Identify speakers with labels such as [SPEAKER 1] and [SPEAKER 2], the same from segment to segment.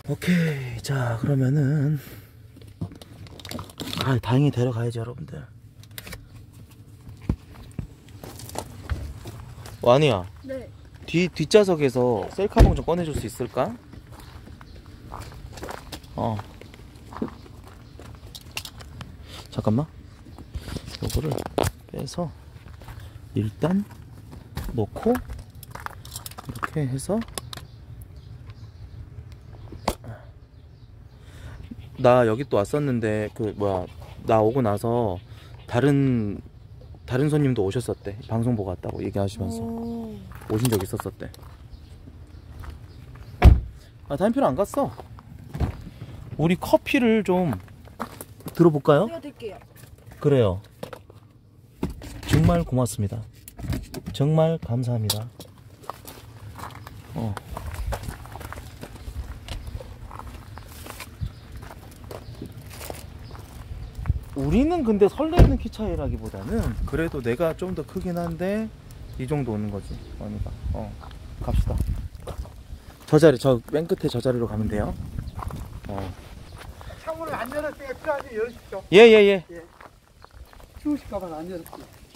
[SPEAKER 1] 오케이. 자, 그러면은 다행히 데려가야지, 여러분들. 와니야.
[SPEAKER 2] 네.
[SPEAKER 1] 뒷좌석에서 셀카봉 좀 꺼내줄 수 있을까? 잠깐만. 요거를 빼서 일단 놓고 이렇게 해서, 나 여기 또 왔었는데 나 오고 나서 다른 손님도 오셨었대. 방송 보고 왔다고 얘기하시면서 오신 적 있었었대. 다인표는 안 갔어. 우리 커피를 좀 들어볼까요?
[SPEAKER 2] 제가 드릴게요.
[SPEAKER 1] 그래요. 정말 고맙습니다. 정말 감사합니다. 우리는 근데 설레이는 키 차이라기보다는 그래도 내가 좀 더 크긴 한데 이 정도 오는 거지. 언니가. 갑시다. 저 자리, 저 맨 끝에 저 자리로 가면 돼요.
[SPEAKER 3] 창문을 안 열었으니까 필요하지 열으십시오.
[SPEAKER 1] 예.
[SPEAKER 3] 추우실까봐 안 열었어요.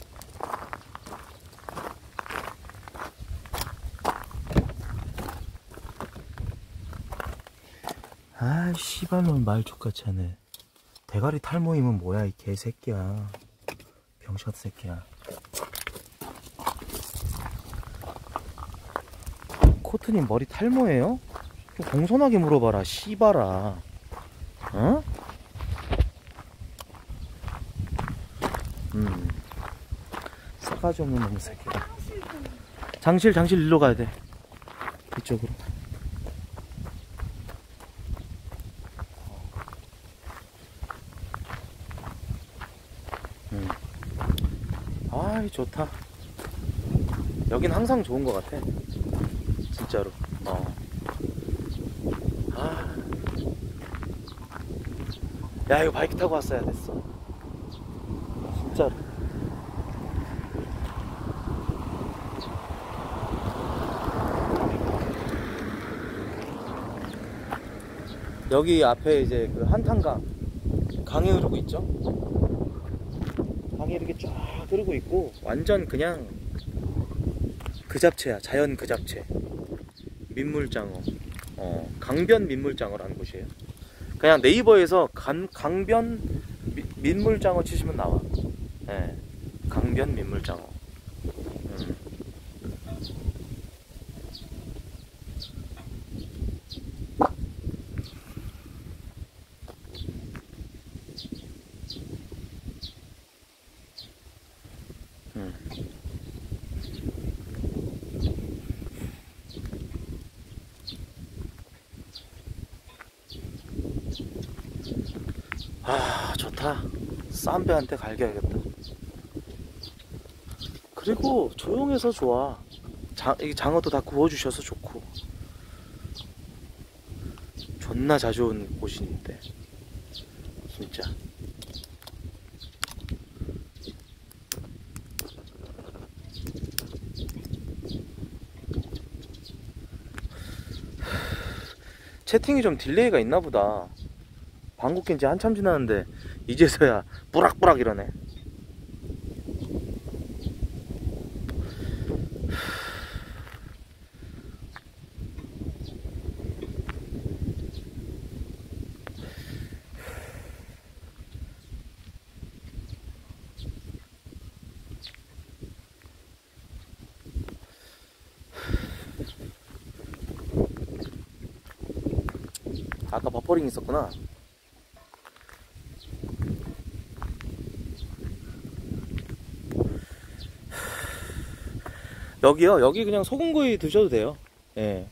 [SPEAKER 1] 아, 씨발놈 말 족같이 하네. 대가리 탈모임은 뭐야, 이 개새끼야. 병신 같은 새끼야. 코트님 머리 탈모예요? 좀 공손하게 물어봐라, 씨발아. 어? 싸가지 없는 놈의 새끼야. 장실 일로 가야 돼. 이쪽으로. 아이, 좋다. 여긴 항상 좋은 것 같아. 진짜로. 야, 이거 바이크 타고 왔어야 됐어. 진짜로. 여기 앞에 이제 그 한탄강 강이 흐르고 있죠. 강이 이렇게 쫙 흐르고 있고 완전 그냥 그 잡채야. 자연 그 잡채. 민물장어. 강변 민물장어라는 곳이에요. 그냥 네이버에서 강변 민물장어 치시면 나와. 네, 강변 민물장어. 아, 좋다. 쌈배한테 갈겨야겠다. 그리고 조용해서 좋아. 이 장어도 다 구워주셔서 좋고. 존나 자주 온 곳인데 진짜. 채팅이 좀 딜레이가 있나 보다. 방구 낀지 한참 지났는데 이제서야 뿌락뿌락 이러네. 아까 버퍼링 있었구나. 여기요? 여기 그냥 소금구이 드셔도 돼요. 예.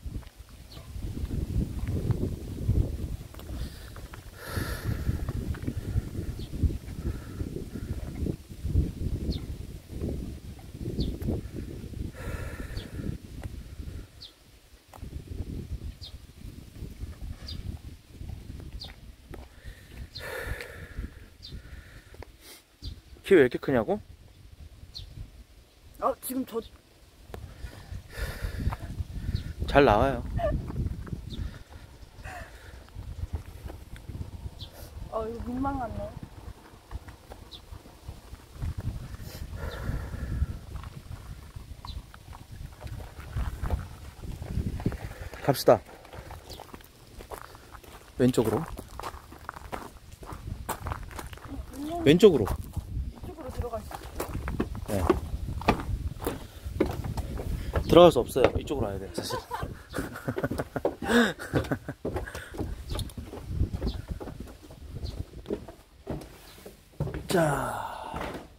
[SPEAKER 1] 키 왜 이렇게 크냐고?
[SPEAKER 2] 지금
[SPEAKER 1] 잘 나와요.
[SPEAKER 2] 이거 민망하네.
[SPEAKER 1] 갑시다. 왼쪽으로. 왼쪽으로.
[SPEAKER 2] 이쪽으로 들어갈 수 있어.
[SPEAKER 1] 네. 들어갈 수 없어요. 이쪽으로 와야 돼, 사실. 자,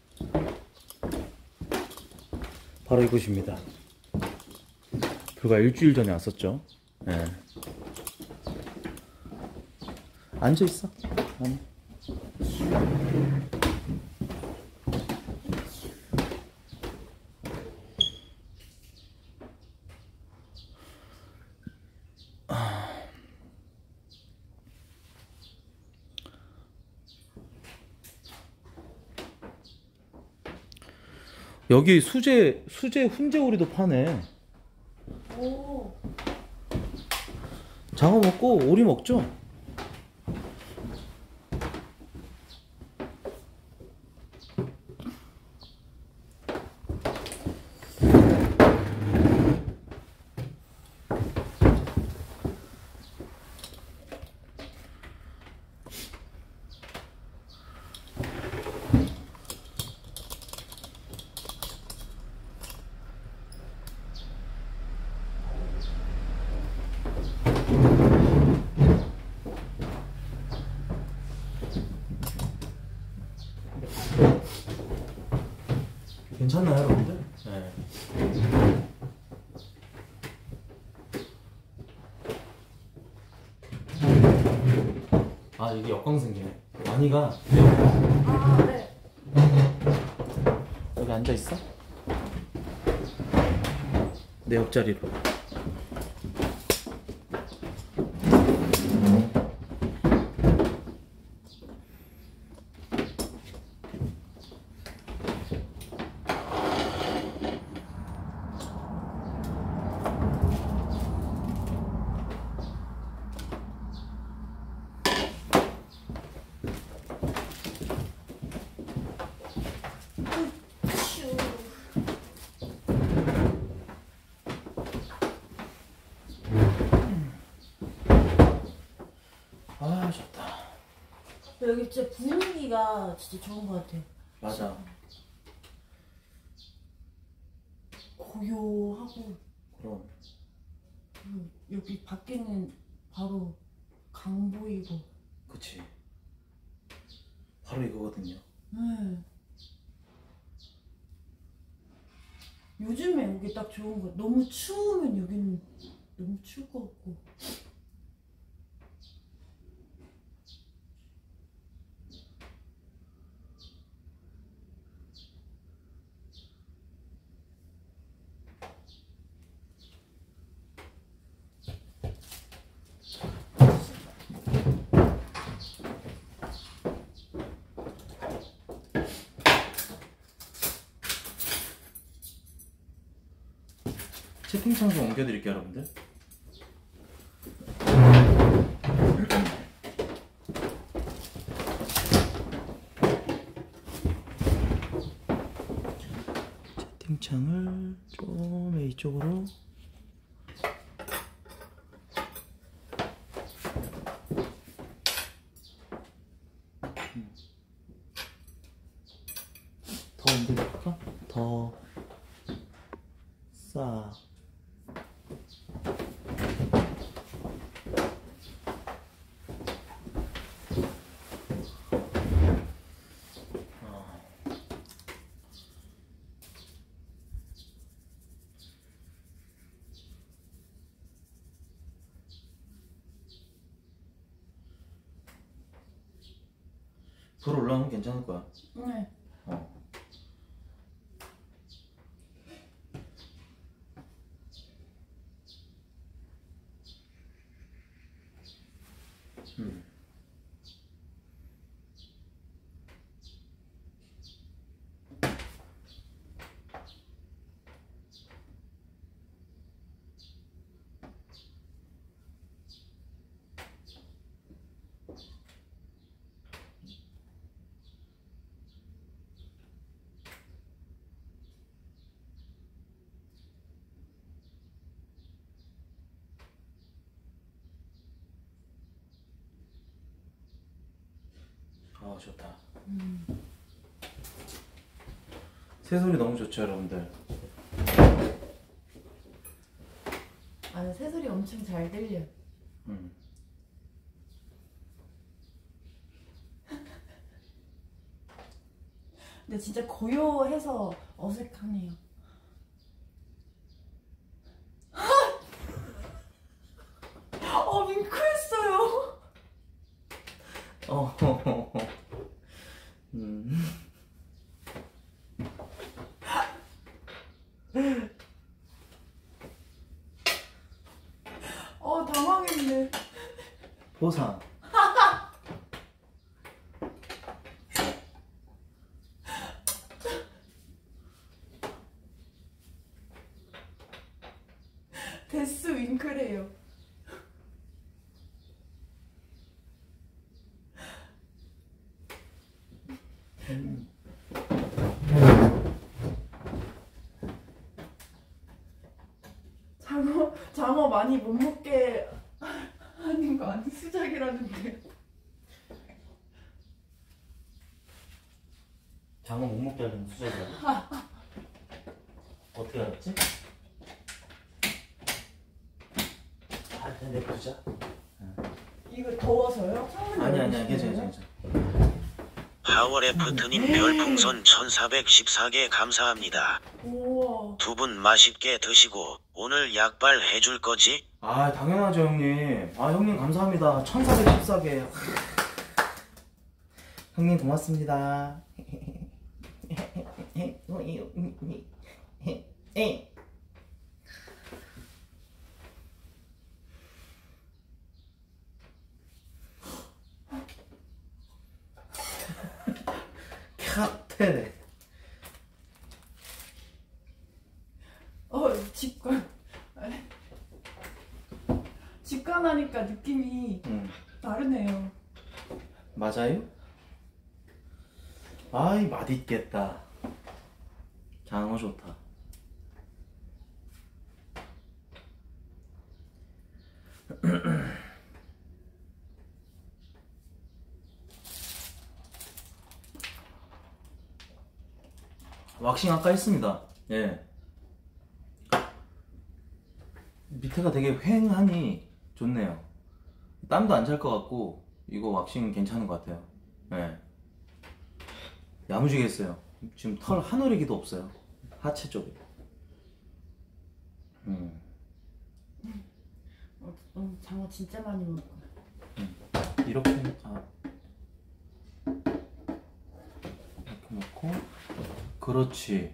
[SPEAKER 1] 바로 이곳입니다. 불과 일주일 전에 왔었죠. 네. 앉아 있어. 아니. 여기 수제 훈제오리도 파네.
[SPEAKER 2] 오.
[SPEAKER 1] 장어 먹고 오리 먹죠? 괜찮나요, 여러분들? 네. 아, 이게 역광생기네. 완이가
[SPEAKER 2] 아, 네.
[SPEAKER 1] 여기 앉아 있어? 내 옆자리로. 아, 좋다.
[SPEAKER 2] 여기 진짜 분위기가 진짜 좋은 것 같아.
[SPEAKER 1] 맞아.
[SPEAKER 2] 고요하고.
[SPEAKER 1] 그럼.
[SPEAKER 2] 여기 밖에는 바로 강 보이고.
[SPEAKER 1] 그치. 바로 이거거든요.
[SPEAKER 2] 네. 요즘에 여기 딱 좋은 거. 너무 추우면 여기는 너무 추울 것 같고.
[SPEAKER 1] 채팅창 좀 옮겨드릴게요, 여러분들. 채팅창을 좀 이쪽으로. 더 옮겨줄까? 더 싹. 불 올라오면 괜찮을 거야.
[SPEAKER 2] 네.
[SPEAKER 1] 어. 좋다. 새소리 너무 좋죠, 여러분들.
[SPEAKER 2] 아, 새소리 엄청 잘 들려. 근데 진짜 고요해서 어색하네요. 윙크했어요. 당황했네.
[SPEAKER 1] 보상.
[SPEAKER 2] 데스 윙크래요. 장어 많이 못 먹게 하는 거 아니? 수작이라는데.
[SPEAKER 1] 장어 못 먹게 하려는 수작이야. 어떻게 알았지? 일단 내보자.
[SPEAKER 2] 이거 더워서요? 창문
[SPEAKER 1] 아니
[SPEAKER 2] 열어주시나요?
[SPEAKER 1] 괜찮아.
[SPEAKER 4] 하워레프트님 별풍선 1414개 감사합니다.
[SPEAKER 2] 우와.
[SPEAKER 4] 두 분 맛있게 드시고 오늘 약발 해줄 거지?
[SPEAKER 1] 아 당연하죠 형님. 아 형님 감사합니다. 1414개. 형님 고맙습니다. 캬테네.
[SPEAKER 2] 직관하니까 느낌이 다르네요.
[SPEAKER 1] 맞아요? 아이 맛있겠다. 장어 좋다. 왁싱 아까 했습니다. 예. 밑에가 되게 휑하니 좋네요. 땀도 안 잘 것 같고 이거 왁싱 괜찮은 것 같아요. 예. 야무지게 했어요. 지금 털 한 오리기도 없어요. 하체 쪽에.
[SPEAKER 2] 장어 진짜 많이 먹을 거야.
[SPEAKER 1] 이렇게 이렇게 놓고 그렇지.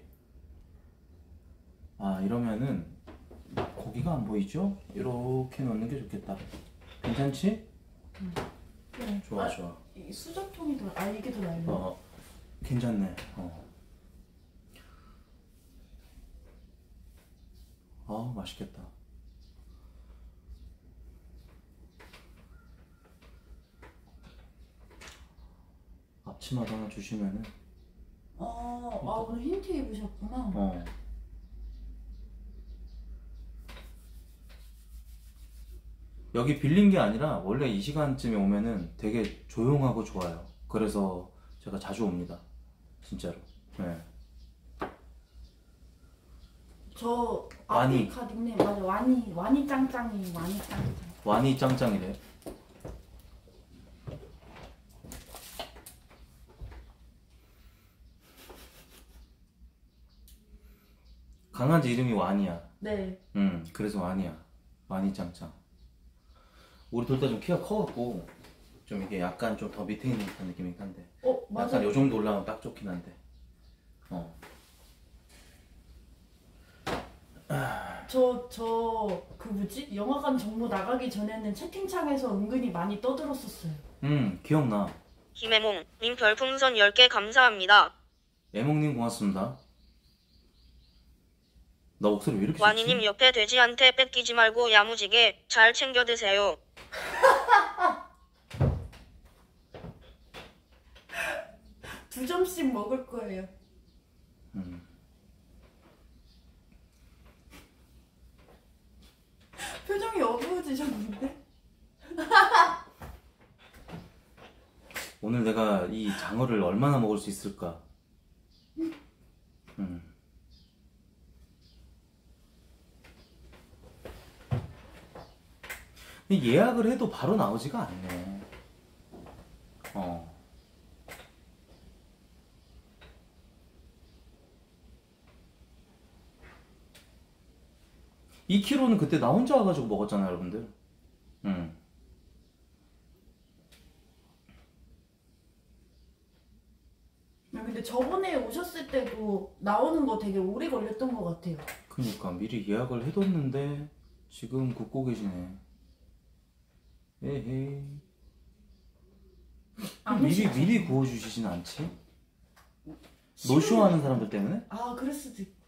[SPEAKER 1] 이러면은 고기가 안 보이죠? 이렇게 넣는 게 좋겠다. 괜찮지?
[SPEAKER 2] 그래.
[SPEAKER 1] 좋아 좋아.
[SPEAKER 2] 이 수저통이 이게 더 나아요.
[SPEAKER 1] 괜찮네. 맛있겠다. 앞치마도 하나 주시면은.
[SPEAKER 2] 오늘 흰 티 입으셨구나.
[SPEAKER 1] 여기 빌린 게 아니라 원래 이 시간쯤에 오면은 되게 조용하고 좋아요. 그래서 제가 자주 옵니다. 진짜로. 네.
[SPEAKER 2] 저
[SPEAKER 1] 와니.
[SPEAKER 2] 아프리카 닉네임 맞아. 와니 짱짱이에요. 와니 짱짱.
[SPEAKER 1] 와니 짱짱이래. 강아지 이름이 와니야.
[SPEAKER 2] 네.
[SPEAKER 1] 그래서 와니야. 와니 짱짱. 우리 둘 다 좀 키가 커갖고 좀 이게 약간 좀 더 밑에 있는 듯한 느낌이긴 한데.
[SPEAKER 2] 맞아.
[SPEAKER 1] 약간 요 정도 올라가면 딱 좋긴 한데.
[SPEAKER 2] 그 뭐지? 영화관 정모 나가기 전에는 채팅창에서 은근히 많이 떠들었었어요.
[SPEAKER 1] 기억나.
[SPEAKER 5] 김애몽님 별풍선 10개 감사합니다.
[SPEAKER 1] 애몽님 고맙습니다. 나 목소리 왜 이렇게 좋지?
[SPEAKER 5] 와니님 옆에 돼지한테 뺏기지 말고 야무지게 잘 챙겨 드세요.
[SPEAKER 2] 두 점씩 먹을 거예요. 표정이 어두워지셨는데?
[SPEAKER 1] 오늘 내가 이 장어를 얼마나 먹을 수 있을까? 예약을 해도 바로 나오지가 않네. 2kg는 그때 나 혼자 와가지고 먹었잖아요, 여러분들.
[SPEAKER 2] 근데 저번에 오셨을 때도 나오는 거 되게 오래 걸렸던 것 같아요.
[SPEAKER 1] 그니까 미리 예약을 해뒀는데 지금 굽고 계시네. 에헤이. 미리 구워주시진 않지? 노쇼 하는 사람들 때문에?
[SPEAKER 2] 아, 그럴 수도 있고.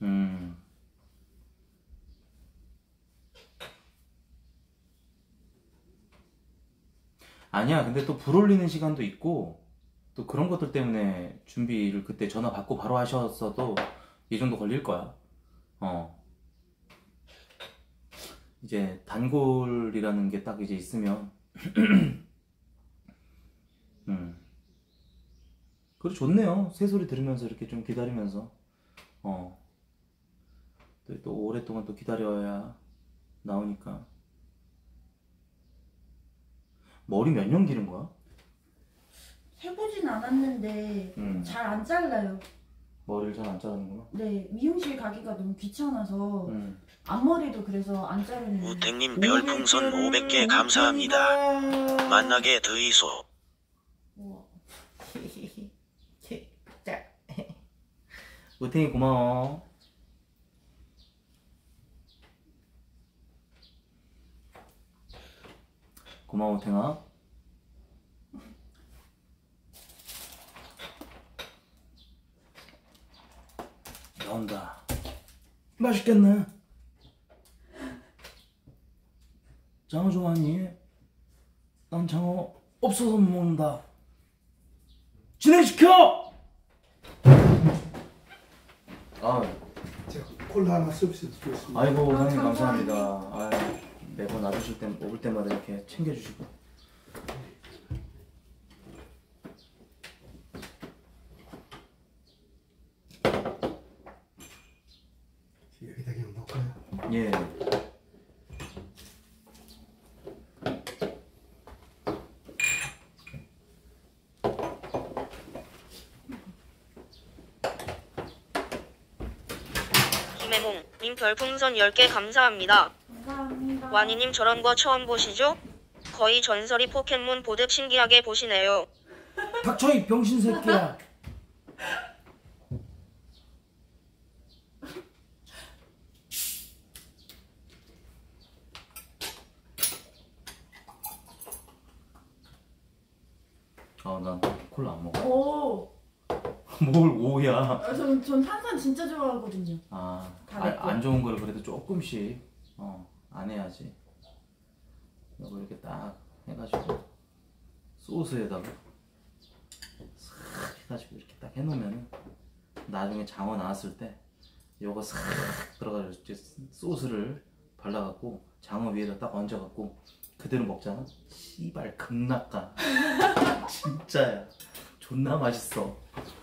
[SPEAKER 1] 아니야, 근데 또 불 올리는 시간도 있고 또 그런 것들 때문에 준비를 그때 전화 받고 바로 하셨어도 이 정도 걸릴 거야. 이제 단골이라는 게 딱 이제 있으면 그래 좋네요. 새소리 들으면서 이렇게 좀 기다리면서 또 오랫동안 또 기다려야 나오니까. 머리 몇 년 기른 거야?
[SPEAKER 2] 해보진 않았는데 잘 안 잘라요.
[SPEAKER 1] 머리를 잘 안 자르는구나.
[SPEAKER 2] 네, 미용실 가기가 너무 귀찮아서 앞머리도 그래서 안 자르는.
[SPEAKER 4] 우택님 별풍선 500개 감사합니다. 만나게 드이소.
[SPEAKER 2] 우와.
[SPEAKER 1] 우탱이 고마워. 고마워 우탱아. 나온다. 맛있겠네. 장어 좋아하니? 난 장어 없어서 못 먹는다. 진행시켜! 아,
[SPEAKER 3] 제가 콜라 하나 서비스 드리겠습니다.
[SPEAKER 1] 아이고
[SPEAKER 2] 아,
[SPEAKER 1] 사장님
[SPEAKER 2] 감사합니다.
[SPEAKER 1] 감사합니다. 아유, 매번 놔주실 때 먹을 때마다 이렇게 챙겨주시고.
[SPEAKER 3] 여기다 그냥 넣을까요?
[SPEAKER 1] 예.
[SPEAKER 5] 김해몽님 별풍선 10개 감사합니다.
[SPEAKER 2] 감사합니다.
[SPEAKER 5] 와니님 저런 거 처음 보시죠? 거의 전설이 포켓몬 보듯 신기하게 보시네요.
[SPEAKER 1] 닥쳐 이 병신 새끼야. 난 콜라 안 먹어.
[SPEAKER 2] 오.
[SPEAKER 1] 뭘 오야.
[SPEAKER 2] 전 탄산 진짜 좋아하거든요.
[SPEAKER 1] 안 좋은 걸 그래도 조금씩 안 해야지. 이거 이렇게 딱 해가지고 소스에다가 싹 해가지고 이렇게 딱 해놓으면은 나중에 장어 나왔을 때 요거 싹 들어가지고 이제 소스를 발라갖고 장어 위에다 딱 얹어갖고 그대로 먹잖아. 씨발 극락가. 진짜야. 존나 맛있어.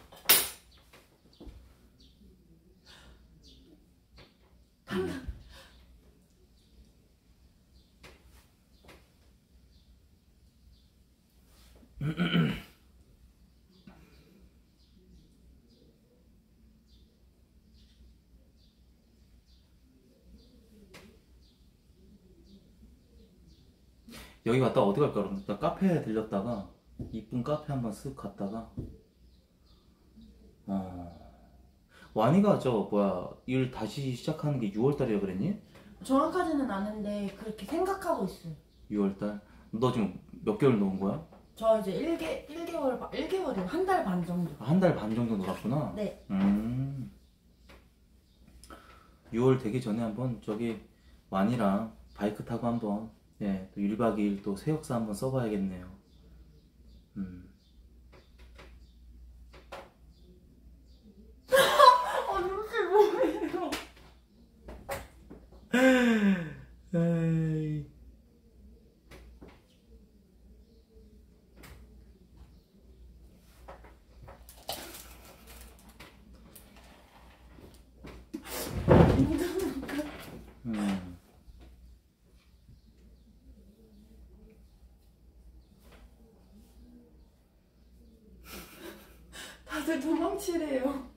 [SPEAKER 1] 여기 갔다 어디 갈까? 그럼 나 카페에 들렸다가 이쁜 카페 한번 쓱 갔다가 와니가 일 다시 시작하는 게 6월달이라 그랬니?
[SPEAKER 2] 정확하지는 않은데 그렇게 생각하고 있어요.
[SPEAKER 1] 6월달? 너 지금 몇 개월 놓은 거야?
[SPEAKER 2] 저 이제 1개월이요. 한 달 반 정도.
[SPEAKER 1] 한 달 반 정도 놀았구나?
[SPEAKER 2] 네.
[SPEAKER 1] 6월 되기 전에 한번 저기 와니랑 바이크 타고 한번 또 1박 2일 또 새역사 한번 써봐야겠네요.
[SPEAKER 2] 눈치 뭐예요?
[SPEAKER 1] 에이.
[SPEAKER 2] 도망치래요.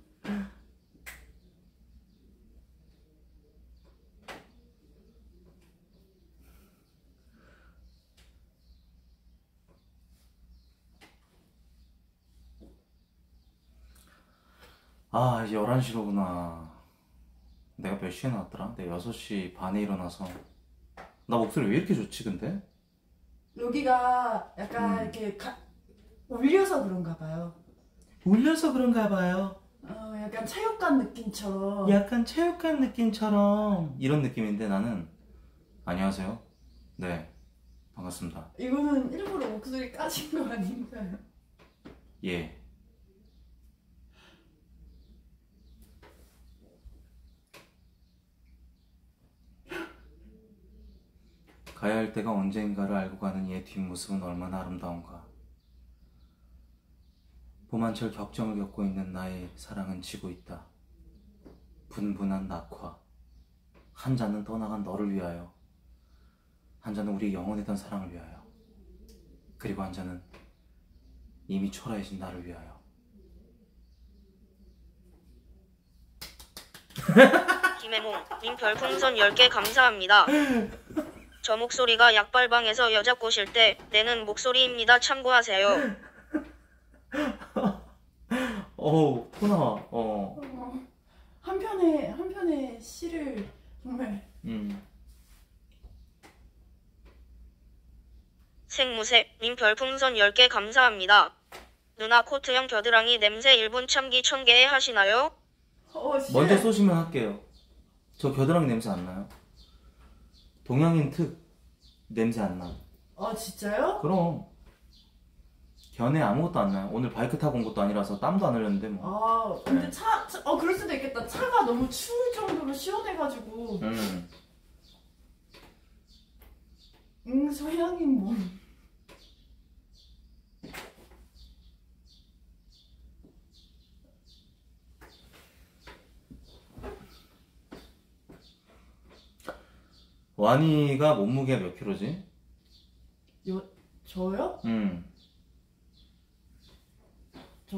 [SPEAKER 1] 아, 이제 11시로구나. 내가 몇 시에 나왔더라? 내가 6시 반에 일어나서. 나 목소리 왜 이렇게 좋지, 근데?
[SPEAKER 2] 여기가 약간 이렇게 울려서 그런가 봐요.
[SPEAKER 1] 울려서 그런가 봐요.
[SPEAKER 2] 약간 체육관 느낌처럼.
[SPEAKER 1] 약간 체육관 느낌처럼. 이런 느낌인데 나는. 안녕하세요. 네, 반갑습니다.
[SPEAKER 2] 이거는 일부러 목소리 까신 거 아닌가요?
[SPEAKER 1] 예. 가야 할 때가 언제인가를 알고 가는 이의 뒷모습은 얼마나 아름다운가. 봄한철 격정을 겪고 있는 나의 사랑은 지고 있다. 분분한 낙화. 한 잔은 떠나간 너를 위하여, 한 잔은 우리 영원했던 사랑을 위하여, 그리고 한 잔은 이미 초라해진 나를 위하여.
[SPEAKER 5] 김해몽님 별풍선 10개 감사합니다. 저 목소리가 약발방에서 여자 꼬실 때 내는 목소리입니다. 참고하세요.
[SPEAKER 1] 어우, 토나와.
[SPEAKER 2] 한편의 시를 정말.
[SPEAKER 5] 생무새님 별풍선 10개 감사합니다. 누나 코트형 겨드랑이 냄새 1분 참기 1000개 하시나요?
[SPEAKER 1] 먼저 쏘시면 할게요. 저 겨드랑이 냄새 안 나요. 동양인 특 냄새 안 나.
[SPEAKER 2] 아 진짜요?
[SPEAKER 1] 그럼 견에 아무것도 안 나요. 오늘 바이크 타고 온 것도 아니라서 땀도 안 흘렸는데 뭐.
[SPEAKER 2] 아 근데 그럴 수도 있겠다. 차가 너무 추울 정도로 시원해가지고. 소양인 뭐.
[SPEAKER 1] 와니가 몸무게가 몇 킬로지?
[SPEAKER 2] 저요? 저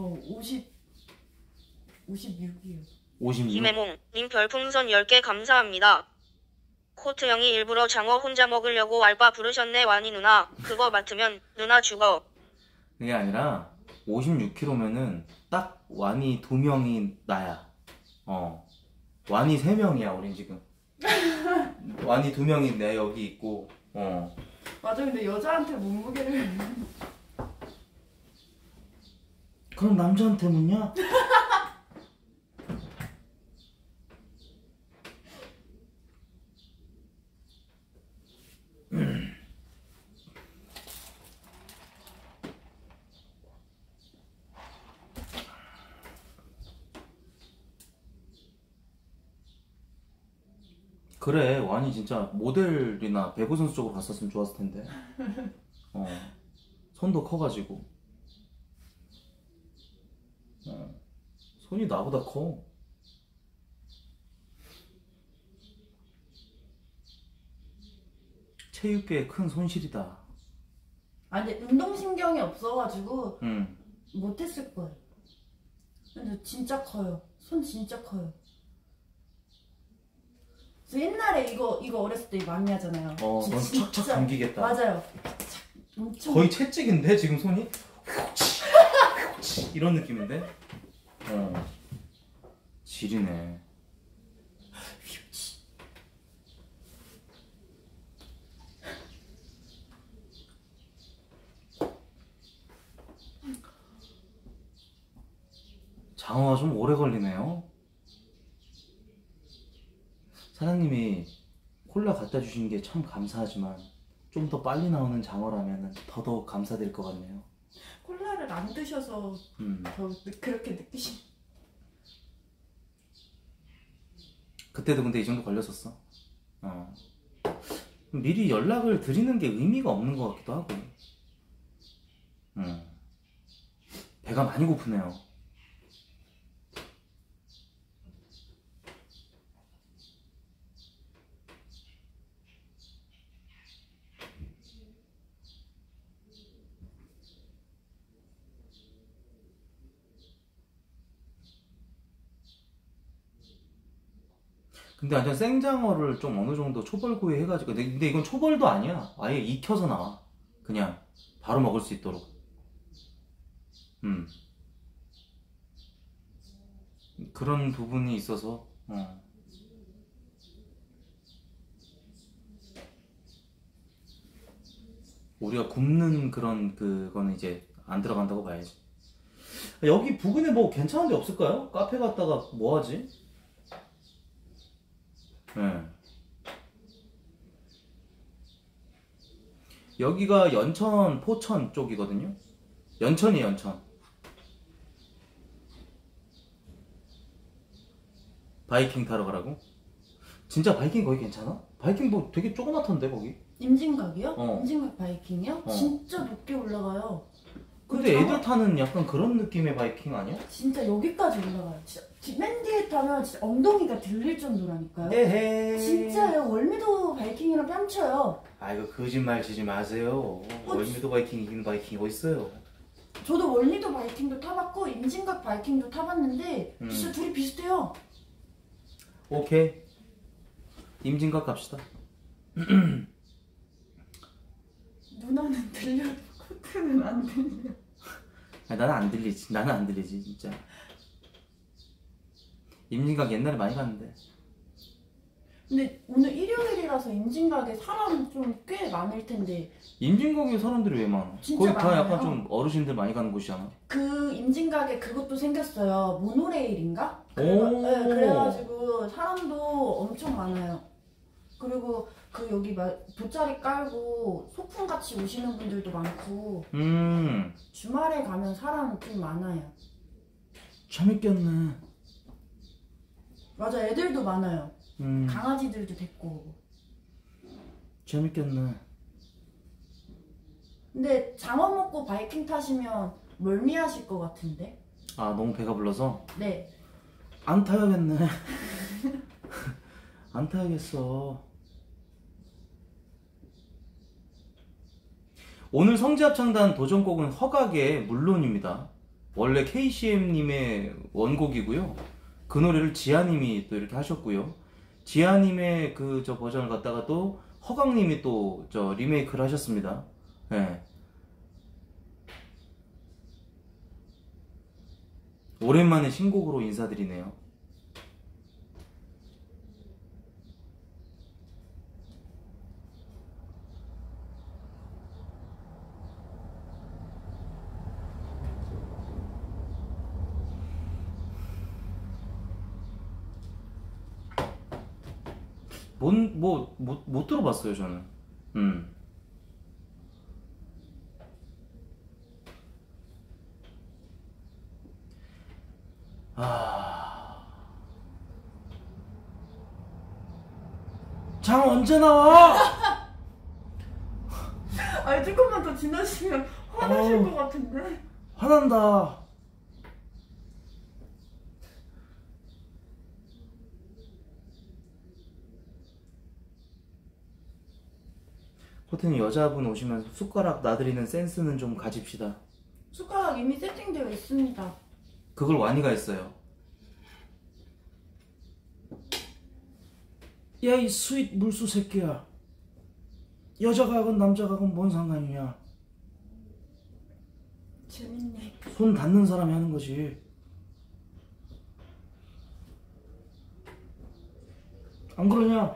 [SPEAKER 2] 56이요.
[SPEAKER 1] 56?
[SPEAKER 5] 김해몽님 별풍선 10개 감사합니다. 코트형이 일부러 장어 혼자 먹으려고 알바 부르셨네. 와니 누나 그거 맡으면 누나 죽어.
[SPEAKER 1] 그게 아니라 56kg면은 딱 와니 2명이 나야. 와니 3명이야 우린 지금. 와니 2명이 내 여기 있고.
[SPEAKER 2] 맞아. 근데 여자한테 몸무게를
[SPEAKER 1] 그럼 남자한테는요? 그래, 와니 진짜 모델이나 배구 선수 쪽으로 갔었으면 좋았을 텐데. 손도 커가지고. 손이 나보다 커. 체육계의 큰 손실이다.
[SPEAKER 2] 아 근데 운동신경이 없어가지고
[SPEAKER 1] 응.
[SPEAKER 2] 못했을 거예요. 근데 진짜 커요. 손 진짜 커요. 그래서 옛날에 이거 어렸을 때 많이 하잖아요.
[SPEAKER 1] 넌 척척 감기겠다.
[SPEAKER 2] 맞아요. 엄청
[SPEAKER 1] 거의 채찍인데 지금 손이? 이런 느낌인데? 지리네. 장어가 좀 오래 걸리네요. 사장님이 콜라 갖다 주신 게 참 감사하지만 좀 더 빨리 나오는 장어라면 더더욱 감사드릴 것 같네요.
[SPEAKER 2] 콜라를 안 드셔서 더 그렇게 느끼신.
[SPEAKER 1] 그때도 근데 이 정도 걸렸었어. 미리 연락을 드리는 게 의미가 없는 것 같기도 하고. 배가 많이 고프네요. 근데 완전 생장어를 좀 어느 정도 초벌구이 해가지고 근데 이건 초벌도 아니야. 아예 익혀서 나와. 그냥 바로 먹을 수 있도록. 그런 부분이 있어서 우리가 굽는 그런 그거는 이제 안 들어간다고 봐야지. 여기 부근에 뭐 괜찮은 데 없을까요? 카페 갔다가 뭐 하지? 네. 여기가 연천, 포천 쪽이거든요. 연천이 연천. 바이킹 타러 가라고? 진짜 바이킹 거기 괜찮아? 바이킹 뭐 되게 조그맣던데 거기?
[SPEAKER 2] 임진각이요?
[SPEAKER 1] 어.
[SPEAKER 2] 임진각 바이킹이요?
[SPEAKER 1] 어.
[SPEAKER 2] 진짜 높게 올라가요.
[SPEAKER 1] 근데
[SPEAKER 2] 그
[SPEAKER 1] 애들 타는 약간 그런 느낌의 바이킹 아니야?
[SPEAKER 2] 진짜 여기까지 올라가요. 진짜 맨 뒤에 타면 진짜 엉덩이가 들릴 정도라니까요.
[SPEAKER 1] 에헤이.
[SPEAKER 2] 진짜요. 월미도 바이킹이랑 뺨쳐요.
[SPEAKER 1] 아이고 거짓말 치지 마세요. 월미도 바이킹 이기는 바이킹이 어딨어요?
[SPEAKER 2] 저도 월미도 바이킹도 타봤고 임진각 바이킹도 타봤는데 진짜 둘이 비슷해요.
[SPEAKER 1] 오케이. 임진각 갑시다.
[SPEAKER 2] 누나는 들려도 코트는 안 들려.
[SPEAKER 1] 아니, 나는 안 들리지. 나는 안 들리지 진짜. 임진각 옛날에 많이 갔는데.
[SPEAKER 2] 근데 오늘 일요일이라서 임진각에 사람 좀 꽤 많을 텐데
[SPEAKER 1] 임진각에 사람들이 왜 많아?
[SPEAKER 2] 진짜
[SPEAKER 1] 거기 다
[SPEAKER 2] 많아요.
[SPEAKER 1] 약간 좀 어르신들 많이 가는 곳이잖아.
[SPEAKER 2] 그 임진각에 그것도 생겼어요. 모노레일인가?
[SPEAKER 1] 오.
[SPEAKER 2] 네, 그래가지고 사람도 엄청 많아요. 그리고 그 여기 막 돗자리 깔고 소풍같이 오시는 분들도 많고 주말에 가면 사람 좀 많아요.
[SPEAKER 1] 재밌겠네.
[SPEAKER 2] 맞아, 애들도 많아요. 강아지들도 데리고 오고.
[SPEAKER 1] 재밌겠네.
[SPEAKER 2] 근데 장어 먹고 바이킹 타시면 멀미하실 것 같은데?
[SPEAKER 1] 아 너무 배가 불러서?
[SPEAKER 2] 네.
[SPEAKER 1] 안 타야겠네. 안 타야겠어. 오늘 성지합창단 도전곡은 허각의 물론입니다. 원래 KCM님의 원곡이고요. 그 노래를 지아님이 또 이렇게 하셨고요. 지아님의 그 저 버전을 갖다가 또 허각님이 또 저 리메이크를 하셨습니다. 네. 오랜만에 신곡으로 인사드리네요. 못 들어봤어요, 저는. 장 언제 나와?
[SPEAKER 2] 아니 조금만 더 지나시면 화나실
[SPEAKER 1] 어우.
[SPEAKER 2] 것 같은데?
[SPEAKER 1] 화난다. 호텔님 여자분 오시면 숟가락 놔드리는 센스는 좀 가집시다.
[SPEAKER 2] 숟가락 이미 세팅되어 있습니다.
[SPEAKER 1] 그걸 와니가 했어요. 야 이 스윗 물수 새끼야. 여자가 하건 남자가 하건 뭔 상관이냐.
[SPEAKER 2] 재밌네.
[SPEAKER 1] 손 닿는 사람이 하는 거지. 안 그러냐?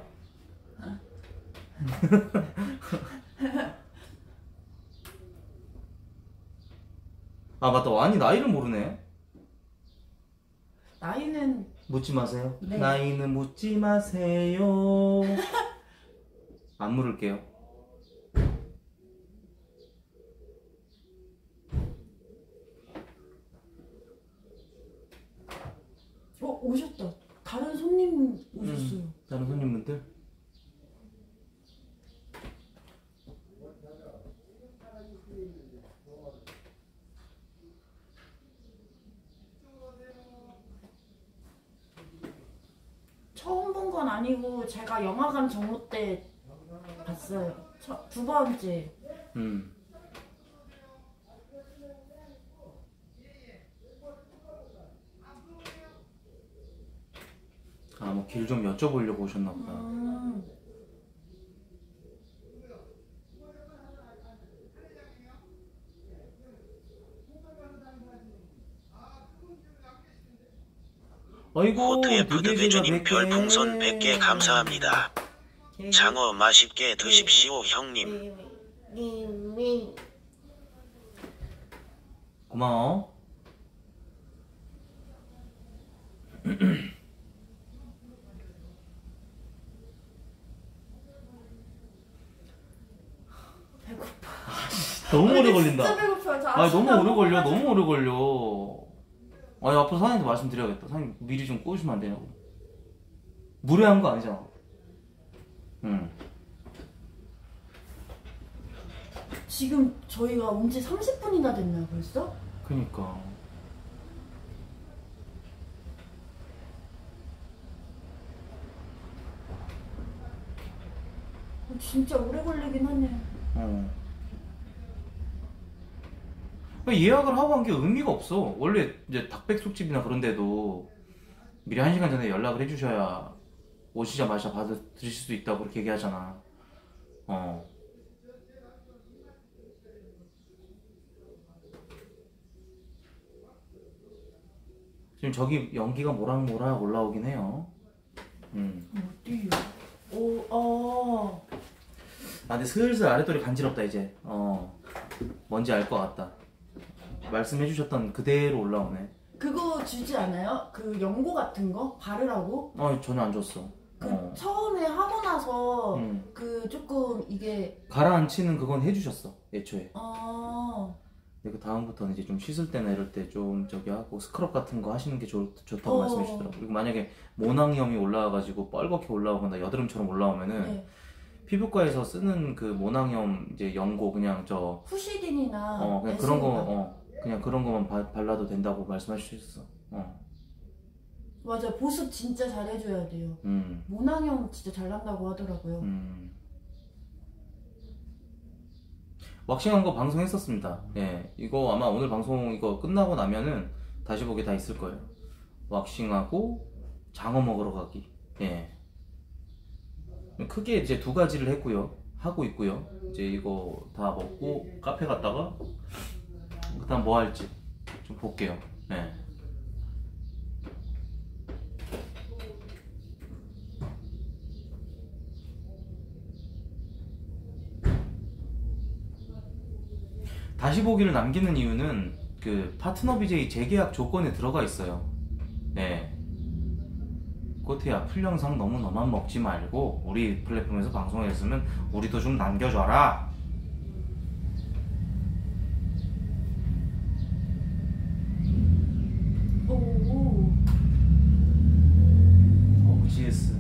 [SPEAKER 1] 아 맞다, 와니 나이를 모르네.
[SPEAKER 2] 나이는
[SPEAKER 1] 묻지 마세요.
[SPEAKER 2] 네.
[SPEAKER 1] 나이는 묻지 마세요. 안 물을게요.
[SPEAKER 2] 오셨다. 다른 손님 오셨어요.
[SPEAKER 1] 다른 손님분들?
[SPEAKER 2] 처음 본 건 아니고 제가 영화관 정모 때 봤어요. 두 번째.
[SPEAKER 1] 아 뭐 길 좀 여쭤보려고 오셨나 보다.
[SPEAKER 4] 코트의
[SPEAKER 1] 누구의
[SPEAKER 4] 푸드베주님
[SPEAKER 1] 제가 100개.
[SPEAKER 4] 별풍선 100개 감사합니다. 장어 맛있게 드십시오 형님.
[SPEAKER 1] 고마워. 너무 오래 걸린다.
[SPEAKER 2] 진짜 배고파요. 저
[SPEAKER 1] 아니 너무
[SPEAKER 2] 아침에
[SPEAKER 1] 오래 걸려.
[SPEAKER 2] 먹어가지고.
[SPEAKER 1] 너무 오래 걸려. 아니 앞으로 사장님도 말씀드려야겠다. 사장님 미리 좀 꼬시면 안 되냐고. 무례한 거 아니잖아. 응.
[SPEAKER 2] 지금 저희가 온 지 30분이나 됐나요 벌써?
[SPEAKER 1] 그니까.
[SPEAKER 2] 진짜 오래 걸리긴 하네요.
[SPEAKER 1] 예약을 하고 한 게 의미가 없어. 원래 이제 닭백숙집이나 그런 데도 미리 1시간 전에 연락을 해주셔야 오시자마자 받아 드실 수 있다고 그렇게 얘기하잖아. 지금 저기 연기가 모락모락 올라오긴 해요.
[SPEAKER 2] 어디요?
[SPEAKER 1] 아 근데 슬슬 아랫돌이 간지럽다 이제. 뭔지 알 것 같다. 말씀해 주셨던 그대로 올라오네.
[SPEAKER 2] 그거 주지 않아요? 그 연고 같은 거? 바르라고?
[SPEAKER 1] 전혀 안 줬어.
[SPEAKER 2] 처음에 하고 나서
[SPEAKER 1] 음.
[SPEAKER 2] 그 조금 이게
[SPEAKER 1] 가라앉히는 그건 해주셨어 애초에. 근데 그 다음부터는 이제 좀 씻을 때나 이럴 때 좀 저기 하고 스크럽 같은 거 하시는 게 좋다고 말씀해 주시더라고. 그리고 만약에 모낭염이 올라와가지고 뻘겋게 올라오거나 여드름처럼 올라오면은
[SPEAKER 2] 네.
[SPEAKER 1] 피부과에서 쓰는 그 모낭염 이제 연고 그냥 저
[SPEAKER 2] 후시딘이나
[SPEAKER 1] 그냥 그런 거 그냥 그런 거만 발라도 된다고 말씀하셨어.
[SPEAKER 2] 맞아, 보습 진짜 잘해줘야 돼요. 모낭염 진짜 잘 난다고 하더라고요.
[SPEAKER 1] 왁싱한 거 방송했었습니다. 예, 이거 아마 오늘 방송 이거 끝나고 나면은 다시 보기 다 있을 거예요. 왁싱하고 장어 먹으러 가기. 예. 크게 이제 2가지를 했고요. 하고 있고요. 이제 이거 다 먹고 카페 갔다가 그다음 뭐 할지 좀 볼게요. 예. 다시 보기를 남기는 이유는 그 파트너 BJ 재계약 조건에 들어가 있어요. 네. 코트야, 풀 영상 너무 너만 먹지 말고 우리 플랫폼에서 방송했으면 우리도 좀 남겨줘라. GS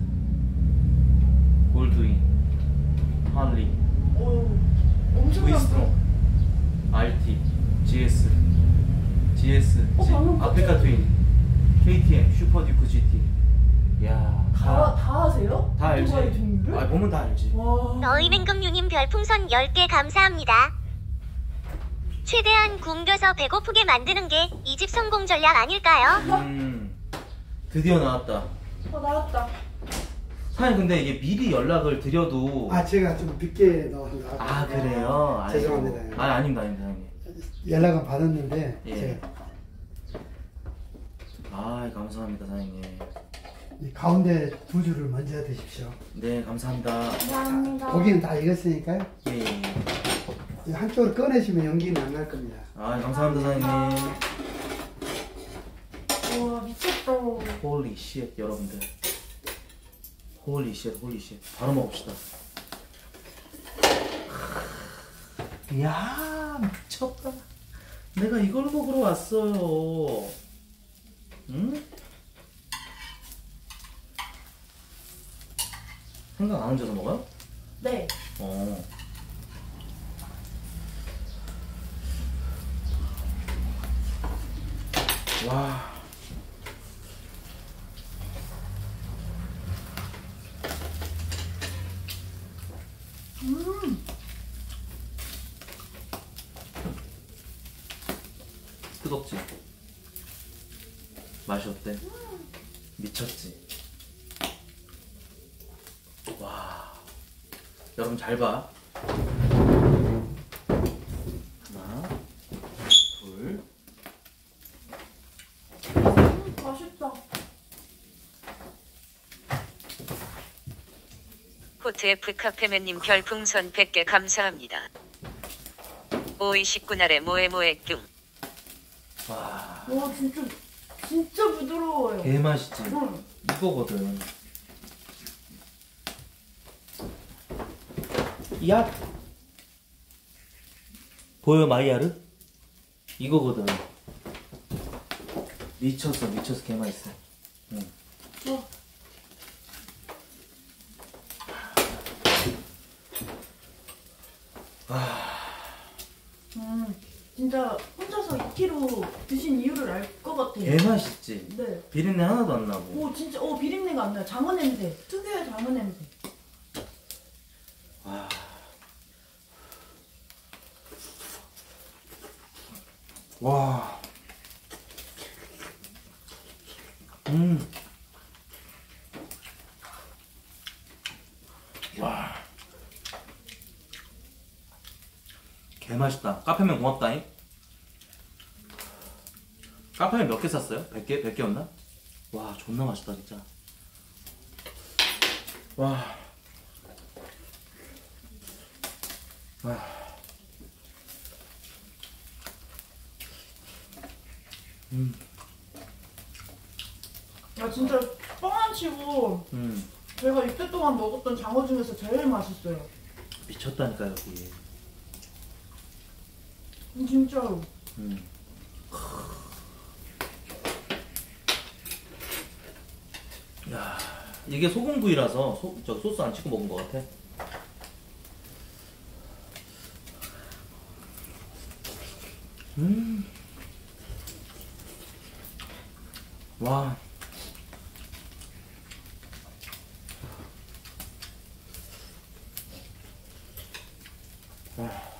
[SPEAKER 1] 골드윈 할리
[SPEAKER 2] 엄청
[SPEAKER 1] 브이스트롱 RT GS
[SPEAKER 2] 방금
[SPEAKER 1] 아프리카 트윈 KTM 슈퍼듀크 GT. 야,
[SPEAKER 2] 다 하세요?
[SPEAKER 1] 다 알지.
[SPEAKER 2] 오토바이 종류를?
[SPEAKER 1] 아, 보면 다 알지.
[SPEAKER 2] 와.
[SPEAKER 5] 너희맹금유님 별풍선 10개 감사합니다. 최대한 굶겨서 배고프게 만드는 게 이 집 성공 전략 아닐까요?
[SPEAKER 1] 드디어 나왔다.
[SPEAKER 2] 나왔다.
[SPEAKER 1] 사장님 근데 이게 미리 연락을 드려도
[SPEAKER 3] 제가 좀 늦게 나왔는데.
[SPEAKER 1] 아 그래요?
[SPEAKER 3] 죄송합니다.
[SPEAKER 1] 아닙니다 사장님.
[SPEAKER 3] 연락은 받았는데
[SPEAKER 1] 예.
[SPEAKER 3] 제가
[SPEAKER 1] 감사합니다 사장님.
[SPEAKER 3] 이 가운데 2줄을 먼저 드십시오.
[SPEAKER 1] 네 감사합니다.
[SPEAKER 2] 감사합니다.
[SPEAKER 3] 고기는 다 익었으니까요.
[SPEAKER 1] 예.
[SPEAKER 3] 이 한쪽으로 꺼내시면 연기는 안 날 겁니다.
[SPEAKER 1] 감사합니다 사장님.
[SPEAKER 2] 와, 미쳤다.
[SPEAKER 1] 홀리 쉣 여러분들. 홀리 쉣. 바로 먹읍시다. 이야 미쳤다. 내가 이걸 먹으러 왔어요. 응? 생강 안 얹어서 먹어요?
[SPEAKER 2] 네.
[SPEAKER 1] 와. 뜨겁지? 맛이 어때? 미쳤지? 여러분 잘 봐. 하나, 둘.
[SPEAKER 2] 맛있다.
[SPEAKER 6] 코트 F 카페맨님 별풍선 100개 감사합니다. 529날의 모에모에 뀨.
[SPEAKER 1] 와,
[SPEAKER 2] 와 진짜 부드러워요.
[SPEAKER 1] 개 맛있지.
[SPEAKER 2] 응.
[SPEAKER 1] 이거거든. 야, 보여 마이야르? 이거거든. 미쳤어, 미쳤어, 개 맛있어. 응.
[SPEAKER 2] 어. 진짜 혼자서 2kg 드신 이유를 알 것 같아요.
[SPEAKER 1] 개 맛있지.
[SPEAKER 2] 네.
[SPEAKER 1] 비린내 하나도 안 나고.
[SPEAKER 2] 오 진짜 비린내가 안 나요. 장어 냄새. 특유의 장어 냄새.
[SPEAKER 1] 와. 와. 와. 개 맛있다. 카페면 고맙다잉. 카페면 몇 개 샀어요? 100개? 100개였나? 와, 존나 맛있다, 진짜. 와. 와.
[SPEAKER 2] 야 진짜 뻥 안 치고 제가 이때 동안 먹었던 장어 중에서 제일 맛있어요.
[SPEAKER 1] 미쳤다니까, 여기.
[SPEAKER 2] 진짜로.
[SPEAKER 1] 야, 이게 소금구이라서 저 소스 안 찍고 먹은 것 같아. 와. 와.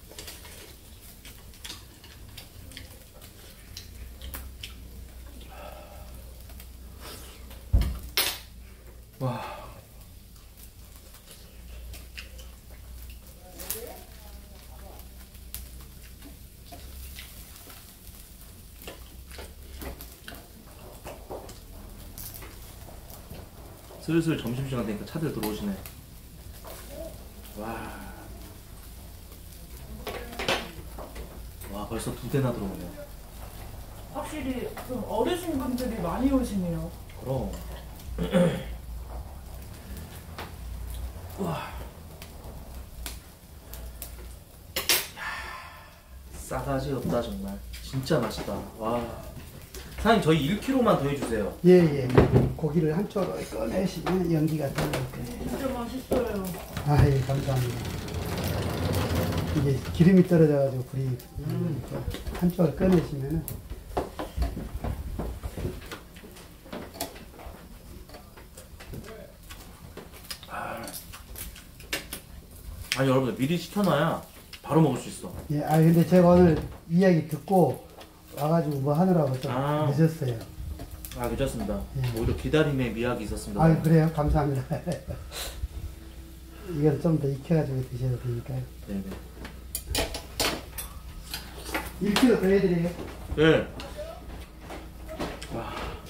[SPEAKER 1] 와. 슬슬 점심시간 되니까 차들 들어오시네. 와. 와, 벌써 2대나 들어오네.
[SPEAKER 2] 확실히 좀 어르신 분들이 많이 오시네요.
[SPEAKER 1] 그럼. 와. 싸가지 없다 정말. 진짜 맛있다. 와. 사장님 저희 1kg만 더 해주세요.
[SPEAKER 3] 예예. 고기를 한쪽으로 꺼내시면 연기가 들어올 거예요.
[SPEAKER 2] 진짜 맛있어요.
[SPEAKER 3] 아예 감사합니다. 이게 기름이 떨어져가지고 불이 한쪽을 꺼내시면은
[SPEAKER 1] 아니 여러분들 미리 시켜놔야 바로 먹을 수 있어.
[SPEAKER 3] 예. 아 근데 제가 오늘 이야기 듣고 와가지고 뭐 하느라고 좀
[SPEAKER 1] 아.
[SPEAKER 3] 늦었어요.
[SPEAKER 1] 아 괜찮습니다.
[SPEAKER 3] 예.
[SPEAKER 1] 오히려 기다림의 미학이 있었습니다.
[SPEAKER 3] 아 그래요? 감사합니다. 이걸 좀 더 익혀가지고 드셔도 되니까요.
[SPEAKER 1] 네네.
[SPEAKER 3] 1kg 더 해드려요.
[SPEAKER 1] 네. 와.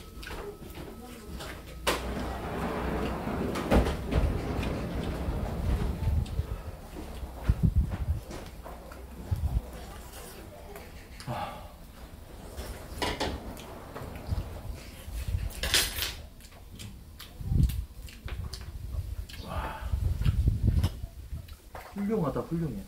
[SPEAKER 1] 훌륭하다, 훌륭해.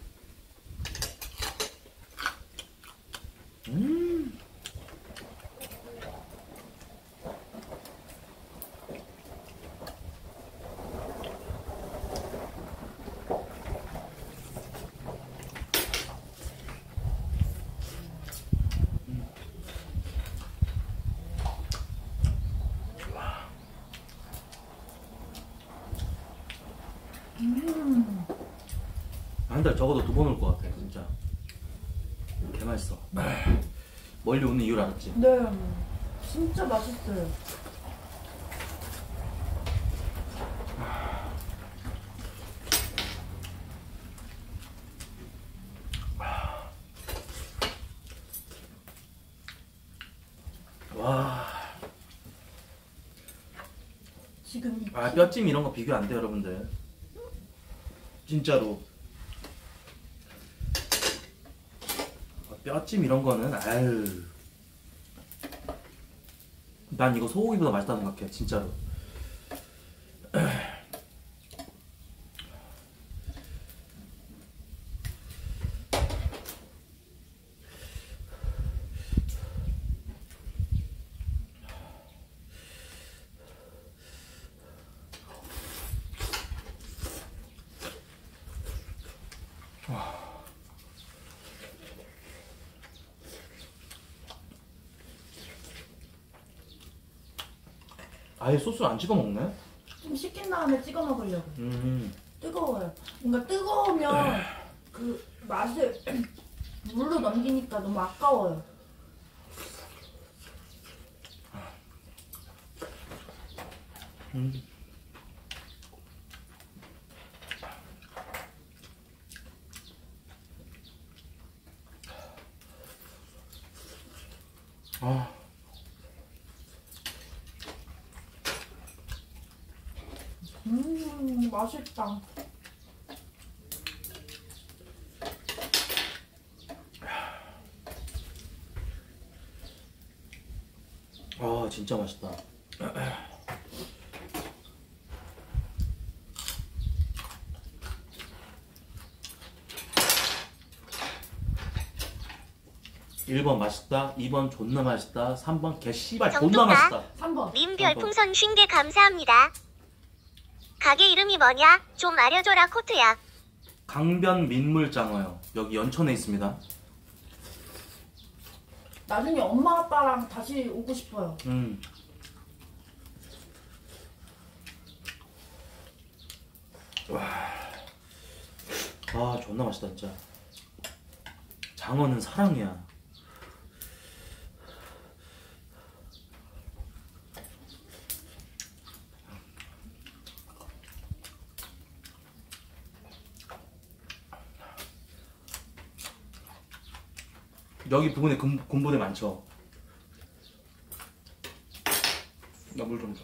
[SPEAKER 1] 한 달 적어도 2번 올 것 같아, 진짜. 개 맛있어. 멀리 오는 이유를 알았지?
[SPEAKER 2] 네. 진짜 맛있어요.
[SPEAKER 1] 와.
[SPEAKER 2] 지금
[SPEAKER 1] 아, 뼈찜 이런 거 비교 안 돼요, 여러분들. 진짜로. 뼈찜 이런 거는 아유. 난 이거 소고기보다 맛있다 생각해, 진짜로. 아예 소스를 안 찍어 먹네?
[SPEAKER 2] 좀 식힌 다음에 찍어 먹으려고.
[SPEAKER 1] 음.
[SPEAKER 2] 뜨거워요. 뭔가 뜨거우면 그 맛을 물로 넘기니까 너무 아까워요.
[SPEAKER 1] 아.
[SPEAKER 2] 맛있다.
[SPEAKER 1] 아, 진짜 맛있다. 1번 맛있다, 2번 존나 맛있다, 3번 개 씨발 존나
[SPEAKER 7] 정도가?
[SPEAKER 1] 맛있다.
[SPEAKER 2] 3번.
[SPEAKER 7] 님 별풍선 50개 감사합니다. 가게 이름이 뭐냐? 좀 알려줘라 코트야.
[SPEAKER 1] 강변 민물장어요. 여기 연천에 있습니다.
[SPEAKER 2] 나중에 엄마 아빠랑 다시 오고 싶어요.
[SPEAKER 1] 아, 존나 맛있다 진짜. 장어는 사랑이야. 여기 부근에 군부대 많죠? 나 물 좀 줘.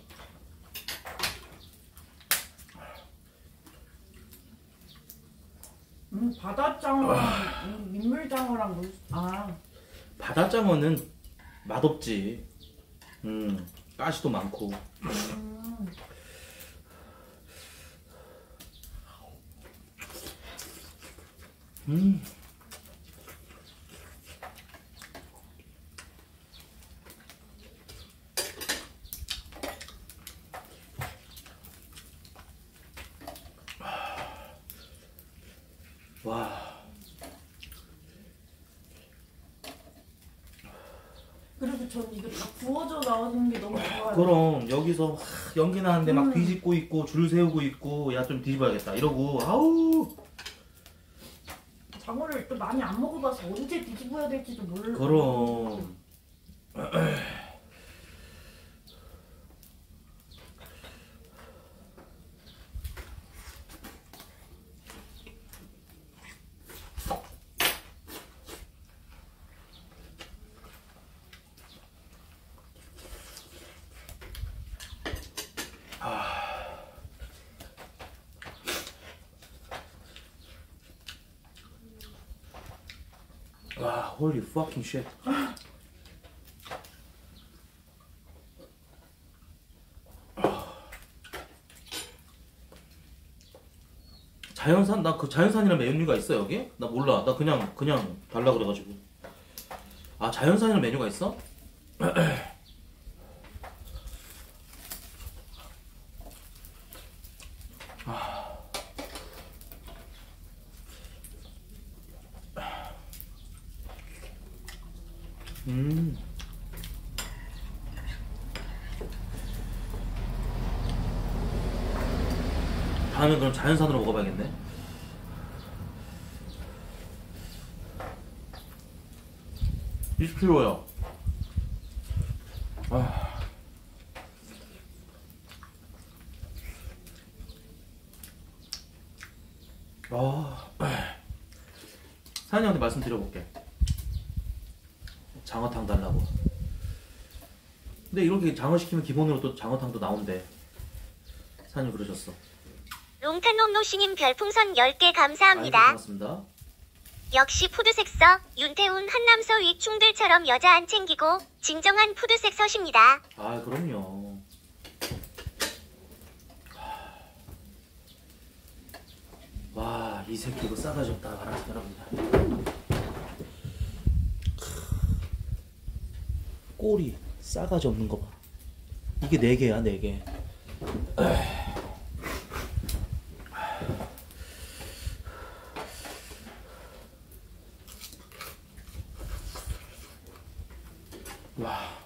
[SPEAKER 2] 바다장어랑 민물장어랑
[SPEAKER 1] 바다장어는 맛없지. 가시도 많고. 와.
[SPEAKER 2] 그리고 전 이거 다 구워져 나오는 게 너무 좋아요.
[SPEAKER 1] 그럼 여기서 연기 나는데 막 뒤집고 있고 줄 세우고 있고, 야 좀 뒤집어야겠다 이러고, 아우.
[SPEAKER 2] 장어를 또 많이 안 먹어봐서 언제 뒤집어야 될지도 몰라.
[SPEAKER 1] 그럼. 와, holy fucking shit. 자연산? 나 그 자연산이란 메뉴가 있어 여기? 나 몰라. 나 그냥 달라 그래가지고. 아, 자연산이란 메뉴가 있어? 다음에 그럼 자연산으로 먹어봐야겠네. 이 20kg요. 사장님한테 말씀드려볼게. 장어탕 달라고. 근데 이렇게 장어 시키면 기본으로 또 장어탕도 나온대. 사장님 그러셨어.
[SPEAKER 7] 롱탄롱노시님 별풍선 10개
[SPEAKER 1] 아이고,
[SPEAKER 7] 감사합니다.
[SPEAKER 1] 고맙습니다.
[SPEAKER 7] 역시 푸드섹서 윤태훈 한남서 위충들처럼 여자 안 챙기고 진정한 푸드섹서십니다.
[SPEAKER 1] 아 그럼요. 와, 이 새끼 이거 싸가지 없다 봐라 여러분들. 꼬리 싸가지 없는 거 봐. 이게 4개야 4개. 와.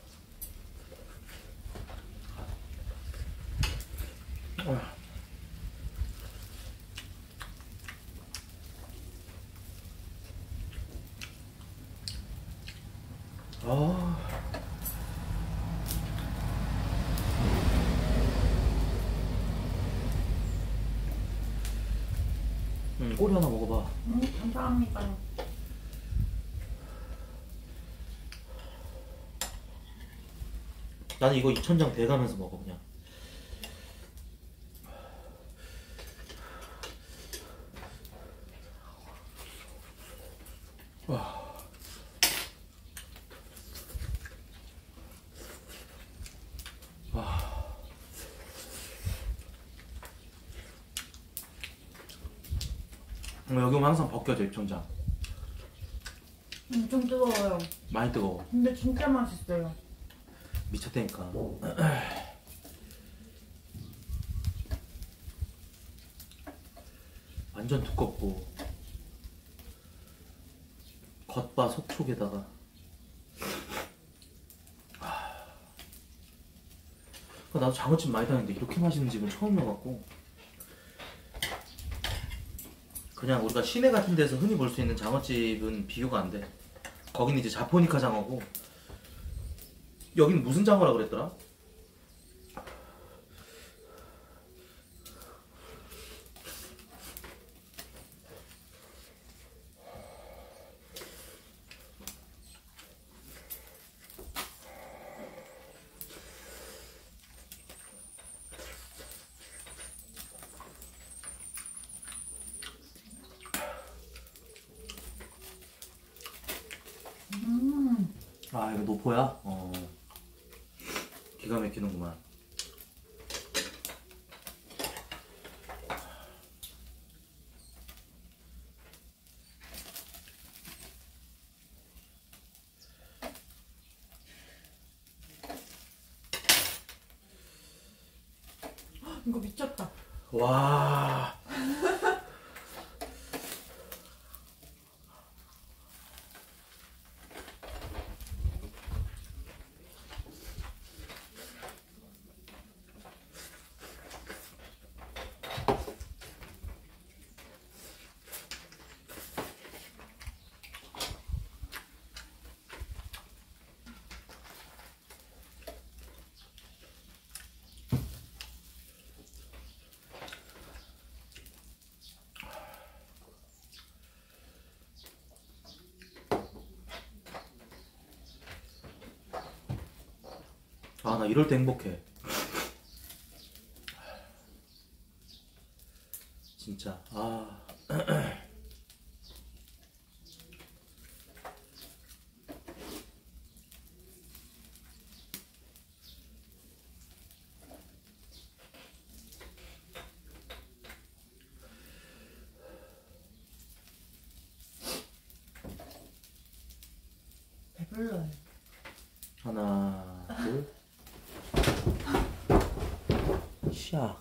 [SPEAKER 1] 아. 꼬리 하나 먹어봐.
[SPEAKER 2] 감사합니다.
[SPEAKER 1] 나는 이거 2000장 돼가면서 먹어 그냥. 와. 여기 오면 항상 벗겨져 입천장.
[SPEAKER 2] 좀 뜨거워요.
[SPEAKER 1] 많이 뜨거워.
[SPEAKER 2] 근데 진짜 맛있어요.
[SPEAKER 1] 미쳤다니까. 완전 두껍고 겉바 속촉에다가 나도 장어집 많이 다녔는데 이렇게 맛있는 집은 처음이어갖고 그냥 우리가 시내 같은 데서 흔히 볼 수 있는 장어집은 비교가 안 돼. 거기는 이제 자포니카 장어고 여기는 무슨 장어라 그랬더라? 아 이거 노포야? 기가 막히는구만.
[SPEAKER 2] 이거 미쳤다.
[SPEAKER 1] 와. 아, 나 이럴 때 행복해. 진짜. 아.
[SPEAKER 2] 배불러요.
[SPEAKER 1] 하나, 둘. 샥.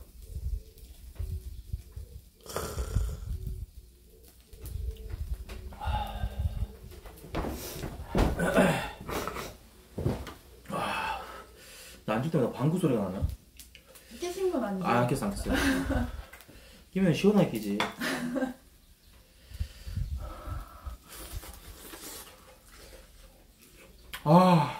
[SPEAKER 1] 나 앉을 때마다 방구 소리가 나냐?
[SPEAKER 2] 깨신 건 아니죠?
[SPEAKER 1] 아, 안 깼어, 안 깼어. 끼면 시원하게 끼지. 아.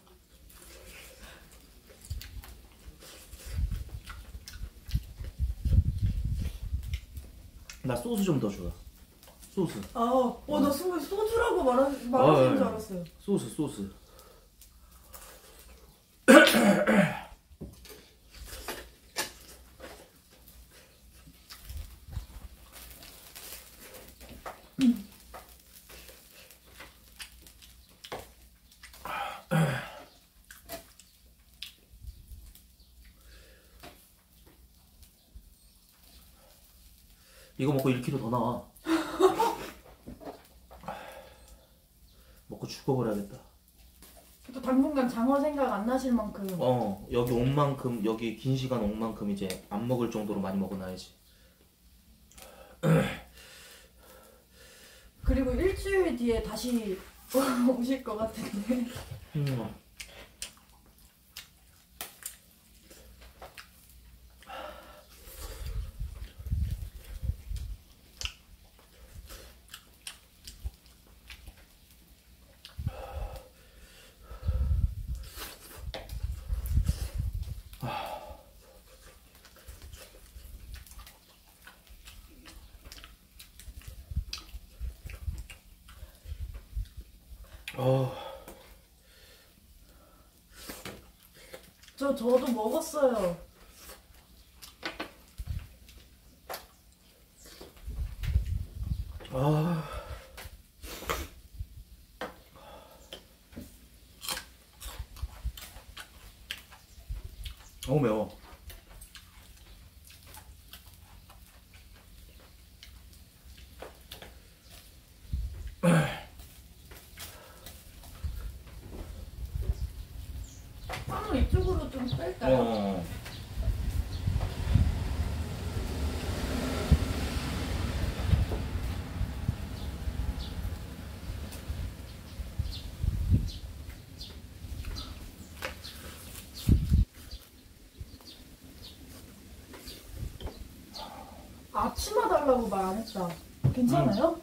[SPEAKER 1] 나 소스 좀 더 줘. 소스.
[SPEAKER 2] 나 순간 소주라고 말하시는 줄 알았어요.
[SPEAKER 1] 소스. 이거 먹고 1kg 더 나와. 먹고 죽어버려야겠다.
[SPEAKER 2] 또 당분간 장어 생각 안 나실 만큼.
[SPEAKER 1] 여기 온 만큼, 여기 긴 시간 온 만큼 이제 안 먹을 정도로 많이 먹어놔야지.
[SPEAKER 2] 그리고 일주일 뒤에 다시 오실 것 같은데. 저도 먹었어요.
[SPEAKER 1] 너무 매워.
[SPEAKER 2] 한번 이쪽으로 좀 뺄까요? 앞치마 달라고 말 안 했다. 괜찮아요?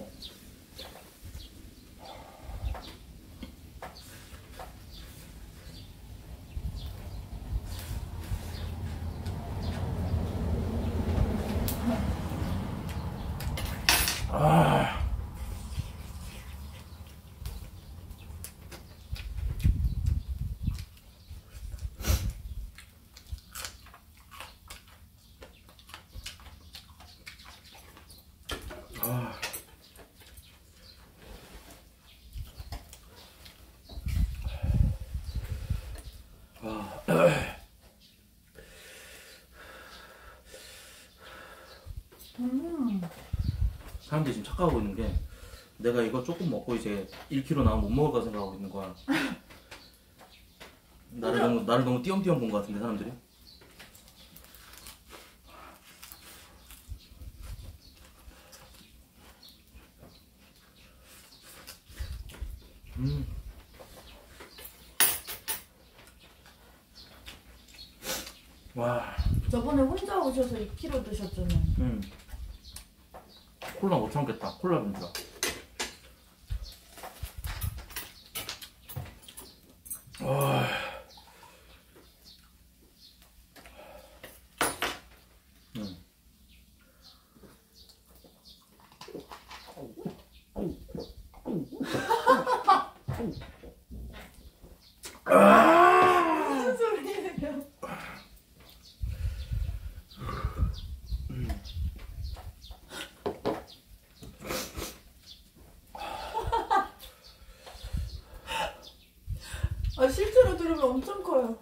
[SPEAKER 1] 사람들이 지금 착각하고 있는 게 내가 이거 조금 먹고 이제 1kg 나오면 못 먹을까 생각하고 있는 거야. 나를 너무 띄엄띄엄 본 것 같은데 사람들이. 와.
[SPEAKER 2] 저번에 혼자 오셔서 2kg 드셨잖아요.
[SPEAKER 1] 콜라 못 참겠다. 콜라 좀 줘.
[SPEAKER 2] 무슨 소리예요? 실제로 들으면 엄청 커요.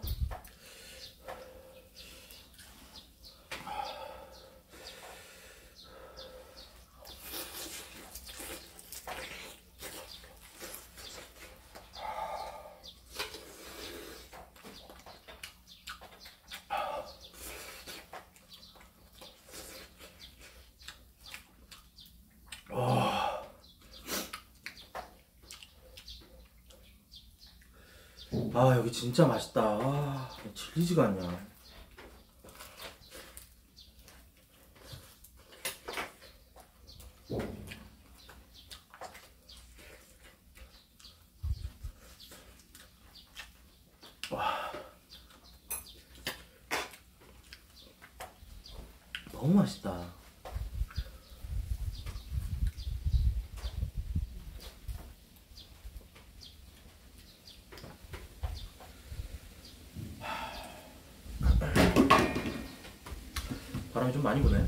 [SPEAKER 1] 아 여기 진짜 맛있다. 질리지가 않냐. 와 너무 맛있다. 바람이 좀 많이 부네.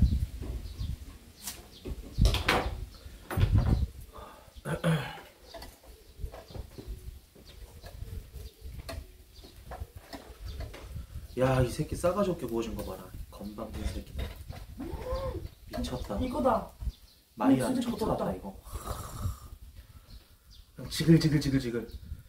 [SPEAKER 1] 야, 이 새끼 싸가지 없게 구워진 거 봐라. 건방진 새끼다. 미쳤다.
[SPEAKER 2] 이거다.
[SPEAKER 1] 마이야
[SPEAKER 2] 진짜
[SPEAKER 1] 쳤다
[SPEAKER 2] 미쳤다.
[SPEAKER 1] 갔다 이거. 그냥 지글지글.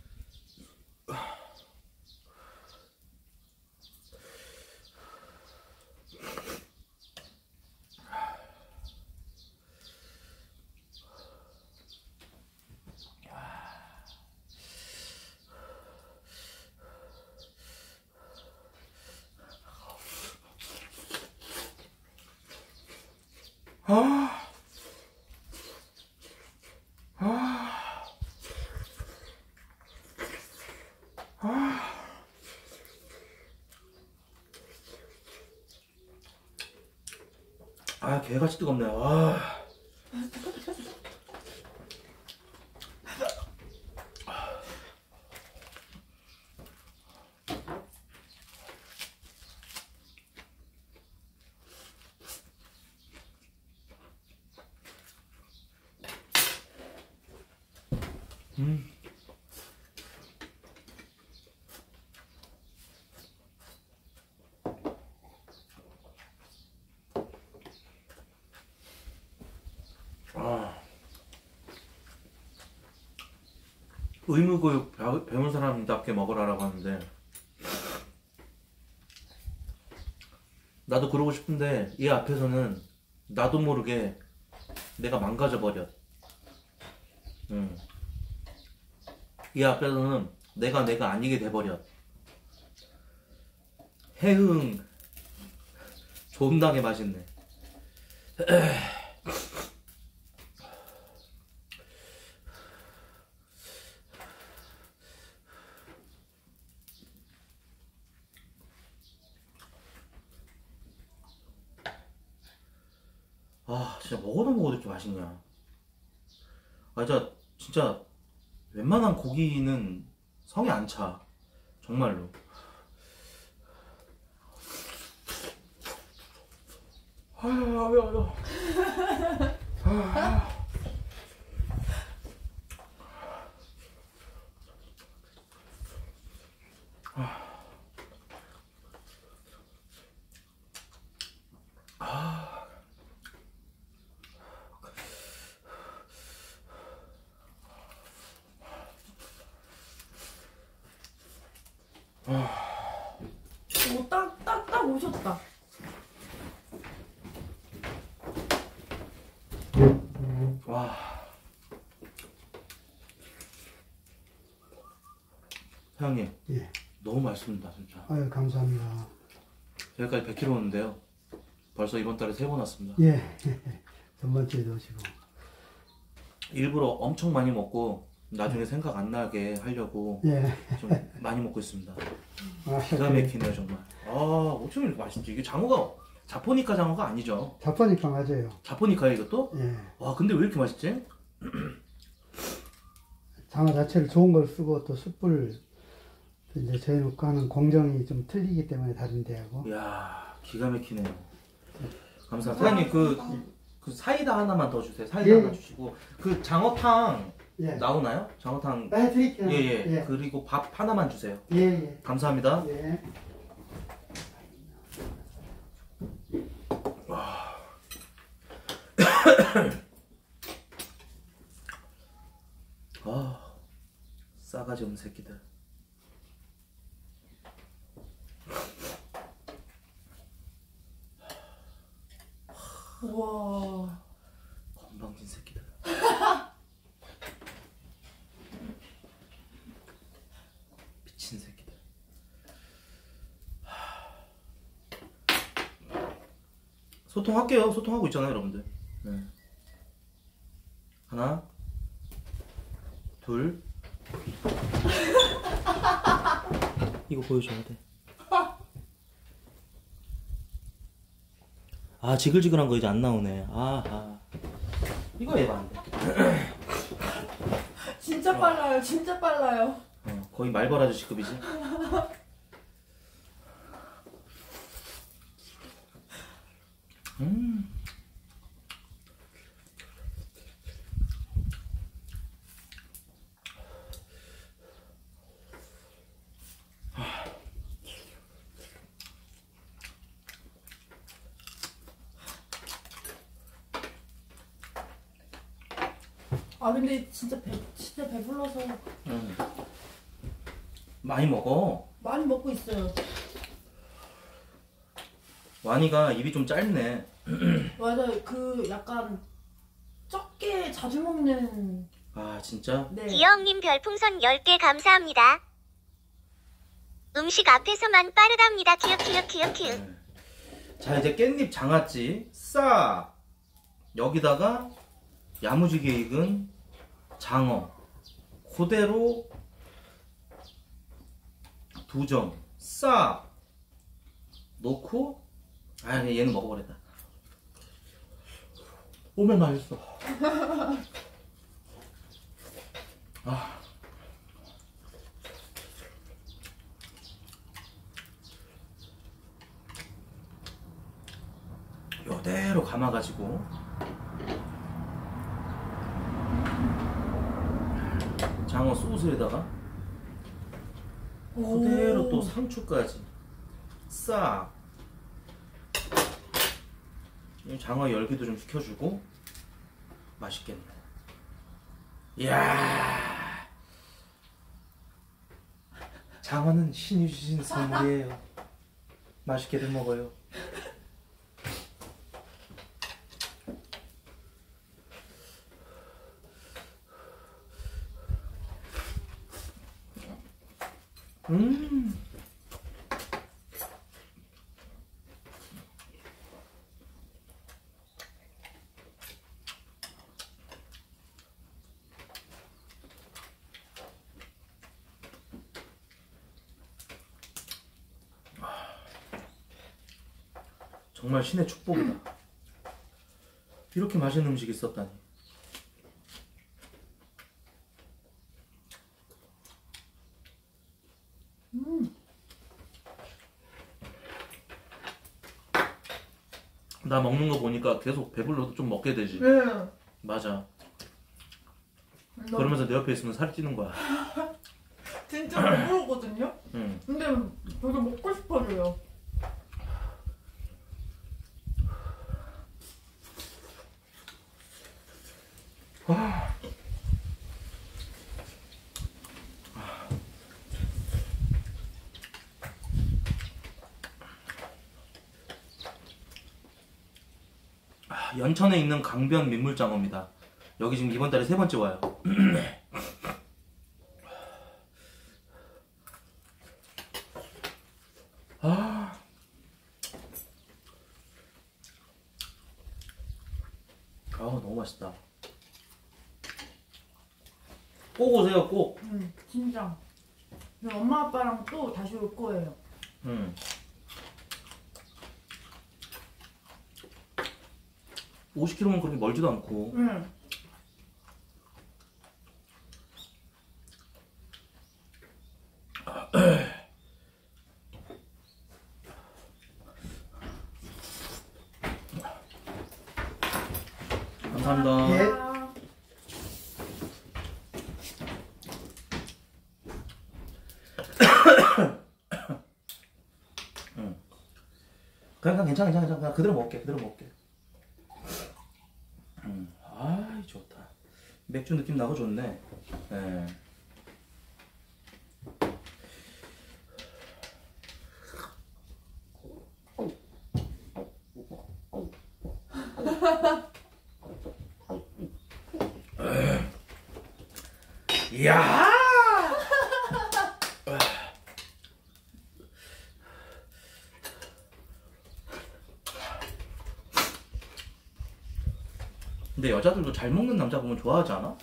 [SPEAKER 1] 아, 개같이 뜨겁네. 아. 의무교육 배운 사람답게 먹으라라고 하는데 나도 그러고 싶은데 이 앞에서는 나도 모르게 내가 망가져 버려. 이 앞에서는 내가 아니게 돼버려. 해흥 존나게 맛있네. 아, 진짜 먹어도 이렇게 맛있냐. 아, 진짜 웬만한 고기는 성에 안 차. 정말로.
[SPEAKER 2] 오, 딱 오셨다.
[SPEAKER 1] 와. 사장님,
[SPEAKER 3] 예.
[SPEAKER 1] 너무 맛있습니다, 진짜.
[SPEAKER 3] 아유, 감사합니다.
[SPEAKER 1] 여기까지 100km 오는데요. 벌써 이번 달에 3번 왔습니다.
[SPEAKER 3] 예. 전반주에도 오시고.
[SPEAKER 1] 일부러 엄청 많이 먹고 나중에 생각 안 나게 하려고
[SPEAKER 3] 예.
[SPEAKER 1] 좀 많이 먹고 있습니다.
[SPEAKER 3] 아,
[SPEAKER 1] 기가 막히네요, 정말. 아, 어쩜 이렇게 맛있지? 이게 장어가 자포니카 장어가 아니죠?
[SPEAKER 3] 자포니까 맞아요.
[SPEAKER 1] 자포니카예요, 이것도?
[SPEAKER 3] 예.
[SPEAKER 1] 와, 근데 왜 이렇게 맛있지?
[SPEAKER 3] 장어 자체를 좋은 걸 쓰고 또 숯불 이제 저희는 하는 공정이 좀 틀리기 때문에 다른데 하고.
[SPEAKER 1] 이야, 기가 막히네요. 감사합니다. 사장님, 그 사이다 하나만 더 주세요. 사이다
[SPEAKER 3] 예.
[SPEAKER 1] 하나 주시고. 그 장어탕
[SPEAKER 3] 예.
[SPEAKER 1] 나오나요? 장어탕.
[SPEAKER 3] 해드릴게요.
[SPEAKER 1] 예.
[SPEAKER 3] 예.
[SPEAKER 1] 그리고 밥 하나만 주세요.
[SPEAKER 3] 예.
[SPEAKER 1] 감사합니다.
[SPEAKER 3] 예.
[SPEAKER 1] 아, 싸가지 없는 새끼들.
[SPEAKER 2] 우와.
[SPEAKER 1] 건방진 새끼들. 미친 새끼들. 소통할게요. 소통하고 있잖아요, 여러분들. 네. 하나, 둘. 이거 보여줘야 돼. 아, 지글지글한 거 이제 안 나오네. 아하. 이거 예반데.
[SPEAKER 2] 진짜 빨라요. 진짜 빨라요.
[SPEAKER 1] 거의 말벌 아저씨급이지.
[SPEAKER 2] 아 근데 진짜 배불러서
[SPEAKER 1] 많이 먹어.
[SPEAKER 2] 많이 먹고 있어요.
[SPEAKER 1] 완이가 입이 좀 짧네.
[SPEAKER 2] 맞아요. 그 약간 적게 자주 먹는.
[SPEAKER 1] 아 진짜?
[SPEAKER 2] 네.
[SPEAKER 7] 기영님 별풍선 10개 감사합니다. 음식 앞에서만 빠르답니다. 키읔키읔키읔키읔.
[SPEAKER 1] 자 이제 깻잎 장아찌 싹 여기다가 야무지게 익은 장어 그대로 2점 싹 넣고 아 얘는 먹어버렸다. 오메 맛있어. 아. 요대로 감아가지고 장어 소스에다가 그대로 또 상추까지 싹 이 장어 열기도 좀 식혀주고 맛있겠네. 이야 장어는 신이 주신 선물이에요. 맛있게들 먹어요. 정말 신의 축복이다. 이렇게 맛있는 음식이 있었다니. 나 먹는 거 보니까 계속 배불러도 좀 먹게 되지.
[SPEAKER 2] 네.
[SPEAKER 1] 맞아. 그러면서 내 옆에 있으면 살이 찌는 거야.
[SPEAKER 2] 진짜 배부르거든요.
[SPEAKER 1] 응.
[SPEAKER 2] 근데 되게 먹고 싶어져요.
[SPEAKER 1] 연천에 있는 강변 민물장어입니다. 여기 지금 이번 달에 3번째 와요. 너무 맛있다. 꼭 오세요, 꼭.
[SPEAKER 2] 진짜. 엄마 아빠랑 또 다시 올 거예요.
[SPEAKER 1] 50km면 그렇게 멀지도 않고. 감사합니다.
[SPEAKER 3] 예.
[SPEAKER 1] 그냥 괜찮아. 그냥 그대로 먹을게. 아, 좋다. 맥주 느낌 나고 좋네. 예. 이야! 근데 여자들도 잘 먹는 남자 보면 좋아하지 않아?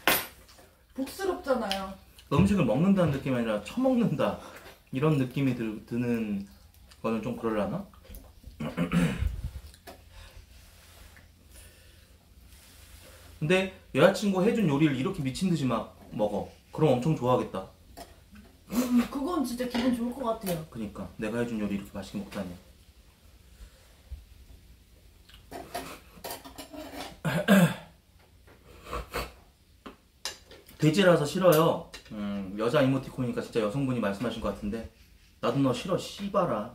[SPEAKER 2] 복스럽잖아요.
[SPEAKER 1] 음식을 먹는다는 느낌이 아니라 처먹는다 이런 느낌이 드는 거는 좀 그럴라나? 근데 여자친구 해준 요리를 이렇게 미친듯이 막 먹어. 그럼 엄청 좋아하겠다.
[SPEAKER 2] 그건 진짜 기분 좋을 것 같아요.
[SPEAKER 1] 그니까 내가 해준 요리 이렇게 맛있게 먹다니. 돼지라서 싫어요. 여자 이모티콘이니까 진짜 여성분이 말씀하신 것 같은데 나도 너 싫어 씨발아.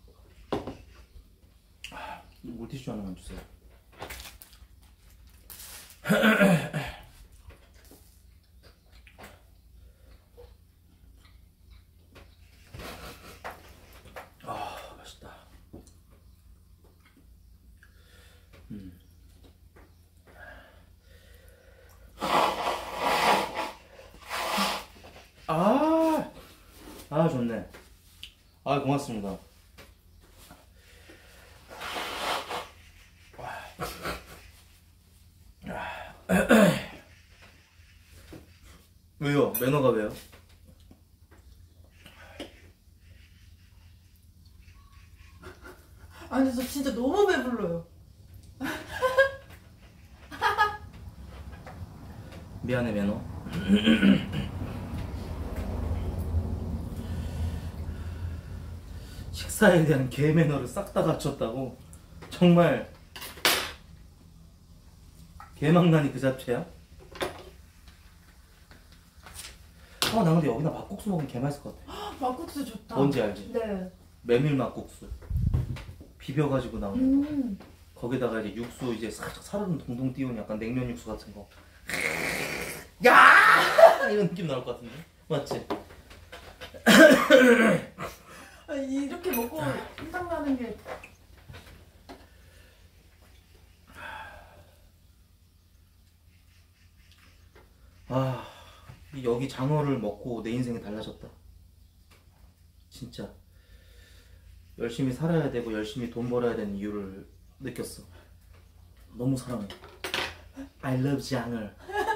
[SPEAKER 1] 물티슈 하나만 주세요. 아, 맛있다. 좋네. 고맙습니다. 왜요? 매너가 왜요?
[SPEAKER 2] 아니 저 진짜 너무 배불러요.
[SPEAKER 1] 미안해 매너. 식사에 대한 개 매너를 싹 다 갖췄다고? 정말 개망나니 그 자체야? 나 근데 여기다 막국수 먹으면 개 맛있을 것 같아.
[SPEAKER 2] 막국수 좋다.
[SPEAKER 1] 뭔지 알지?
[SPEAKER 2] 네.
[SPEAKER 1] 메밀 막국수 비벼가지고 나오는 거.
[SPEAKER 2] 음.
[SPEAKER 1] 거기다가 이제 육수 이제 살짝 살얼음 동동 띄운 약간 냉면 육수 같은 거. 야! 이런 느낌 나올 것 같은데? 맞지?
[SPEAKER 2] 이렇게 먹고 생각나는 게
[SPEAKER 1] 여기 장어를 먹고 내 인생이 달라졌다. 진짜 열심히 살아야 되고 열심히 돈 벌어야 되는 이유를 느꼈어. 너무 사랑해. I love 장어.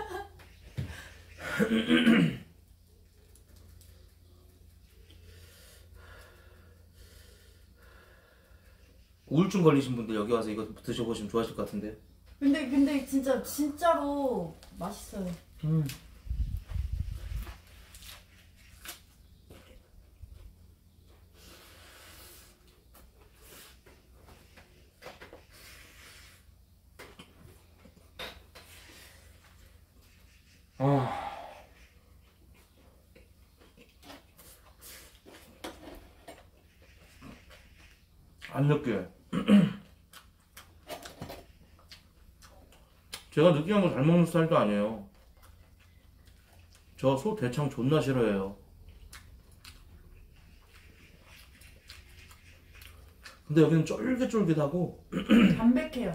[SPEAKER 1] 우울증 걸리신 분들 여기 와서 이거 드셔보시면 좋아하실 것 같은데.
[SPEAKER 2] 근데 진짜로 맛있어요.
[SPEAKER 1] 안 느껴요. 제가 느끼한 거 잘 먹는 스타일도 아니에요. 저 소 대창 존나 싫어해요. 근데 여기는 쫄깃쫄깃하고
[SPEAKER 2] 담백해요.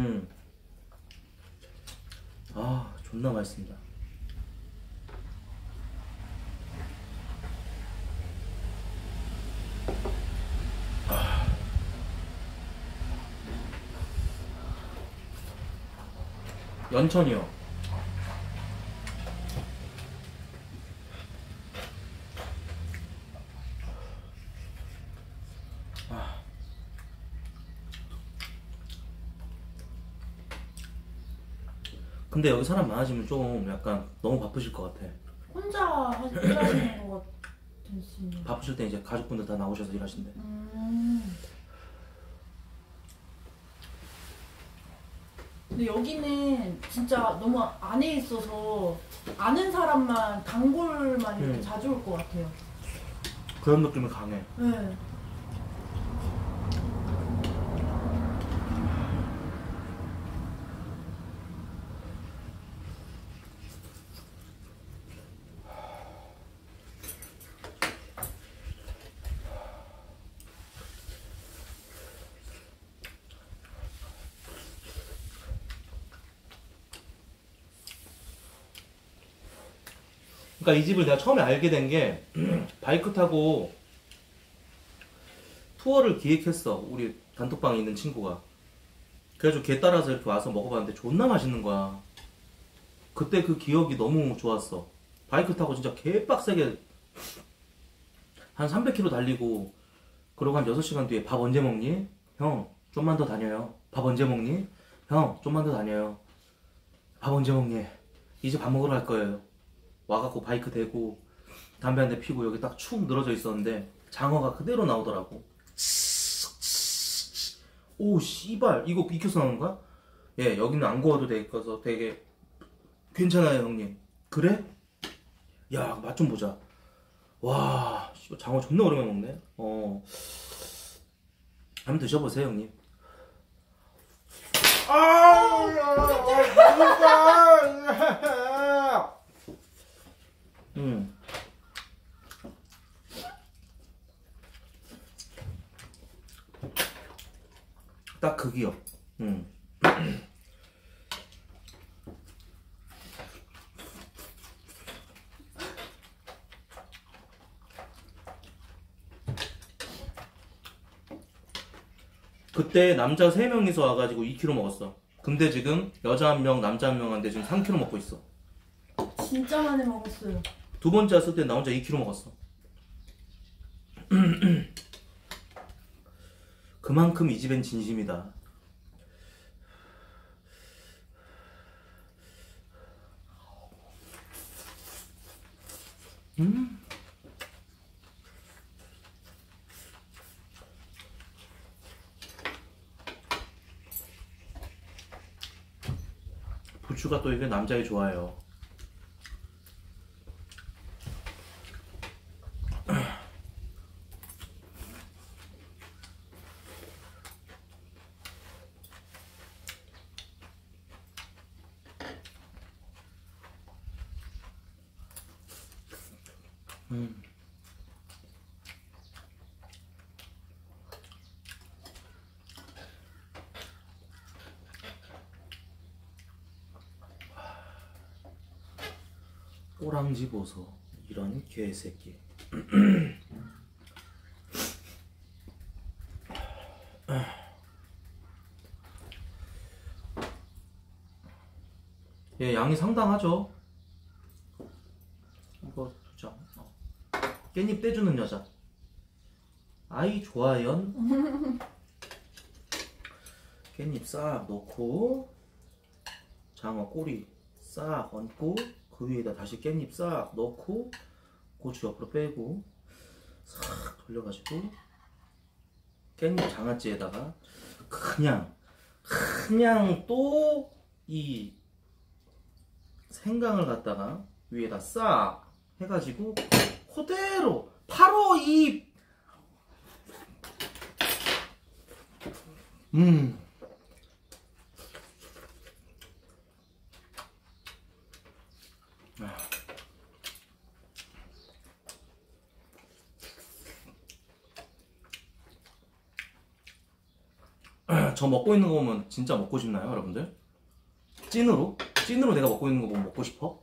[SPEAKER 1] 존나 맛있습니다. 연천이요. 근데 여기 사람 많아지면 좀 약간 너무 바쁘실 것 같아.
[SPEAKER 2] 혼자 일하시는 것 같으시네요.
[SPEAKER 1] 바쁘실 때 이제 가족분들 다 나오셔서 일하신대.
[SPEAKER 2] 근데 여기는 진짜 너무 안에 있어서 아는 사람만 단골만 이렇게 자주 올 것 같아요.
[SPEAKER 1] 그런 느낌이 강해.
[SPEAKER 2] 네.
[SPEAKER 1] 그러니까 이 집을 내가 처음에 알게 된 게 바이크 타고 투어를 기획했어. 우리 단톡방에 있는 친구가. 그래가지고 걔 따라서 이렇게 와서 먹어봤는데 존나 맛있는 거야. 그때 그 기억이 너무 좋았어. 바이크 타고 진짜 개빡세게 한 300km 달리고 그러고 한 6시간 뒤에 밥 언제 먹니? 형 좀만 더 다녀요. 밥 언제 먹니? 형 좀만 더 다녀요. 밥 언제 먹니? 이제 밥 먹으러 갈 거예요. 와갖고 바이크 대고 담배 한 대 피고 여기 딱 축 늘어져 있었는데 장어가 그대로 나오더라고. 오 씨발 이거 익혀서 나오는 거야? 예, 여기는 안 구워도 되겠어서 되게 괜찮아요 형님. 그래? 야 맛 좀 보자. 와 씨발 장어 존나 오랜만에 먹네. 한번 드셔보세요 형님. 딱 극이요. 그때 남자 3명이서 와가지고 2kg 먹었어. 근데 지금 여자 1명, 남자 1명한테 지금 3kg 먹고 있어.
[SPEAKER 2] 진짜 많이 먹었어요.
[SPEAKER 1] 두 번째 왔을 때 나 혼자 2kg 먹었어. 그만큼 이 집엔 진심이다. 부추가 또 이게 남자애 좋아해요. 꼬랑지 보소 이런 개새끼. 얘 양이 상당하죠. 이거 자 깻잎 떼주는 여자. 아이 좋아연. 깻잎 싹 넣고 장어 꼬리 싹 얹고 그 위에다 다시 깻잎 싹 넣고 고추 옆으로 빼고 싹 돌려가지고 깻잎 장아찌에다가 그냥 또 이 생강을 갖다가 위에다 싹 해가지고 그대로 바로 이 저 먹고 있는 거 보면 진짜 먹고 싶나요, 여러분들? 찐으로? 찐으로 내가 먹고 있는 거 보면 먹고 싶어?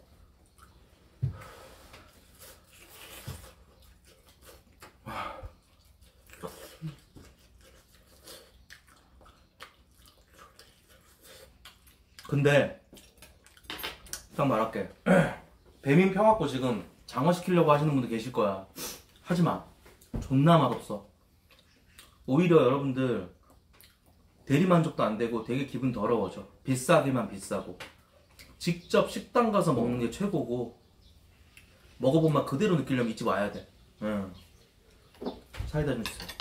[SPEAKER 1] 근데 딱 말할게. 배민 펴갖고 지금 장어 시키려고 하시는 분들 계실 거야. 하지마. 존나 맛없어. 오히려 여러분들 대리만족도 안 되고 되게 기분 더러워져. 비싸기만 비싸고. 직접 식당 가서 먹는 게 최고고, 먹어본 맛 그대로 느끼려면 이 집 와야 돼. 응. 사이다 좀 주세요.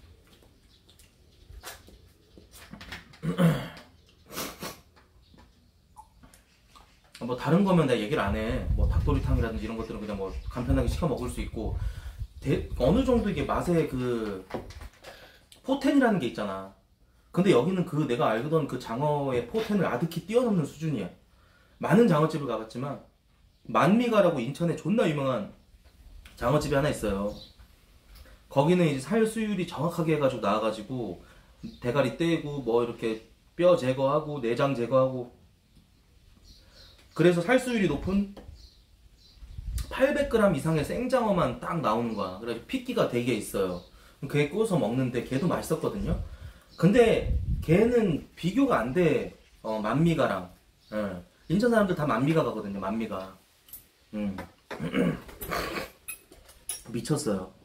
[SPEAKER 1] 뭐 다른 거면 내가 얘기를 안 해. 뭐 닭도리탕이라든지 이런 것들은 그냥 뭐 간편하게 시켜 먹을 수 있고, 어느 정도 이게 맛의 그 포텐이라는 게 있잖아. 근데 여기는 그 내가 알던 그 장어의 포텐을 아득히 뛰어넘는 수준이야. 많은 장어집을 가봤지만 만미가라고 인천에 존나 유명한 장어집이 하나 있어요. 거기는 이제 살 수율이 정확하게 해가지고 나와가지고 대가리 떼고 뭐 이렇게 뼈 제거하고 내장 제거하고, 그래서 살 수율이 높은 800g 이상의 생장어만 딱 나오는 거야. 그래서 핏기가 되게 있어요. 그게 구워서 먹는데 걔도 맛있었거든요. 근데 걔는 비교가 안 돼. 만미가랑. 인천 사람들 다 만미가 가거든요. 만미가. 미쳤어요.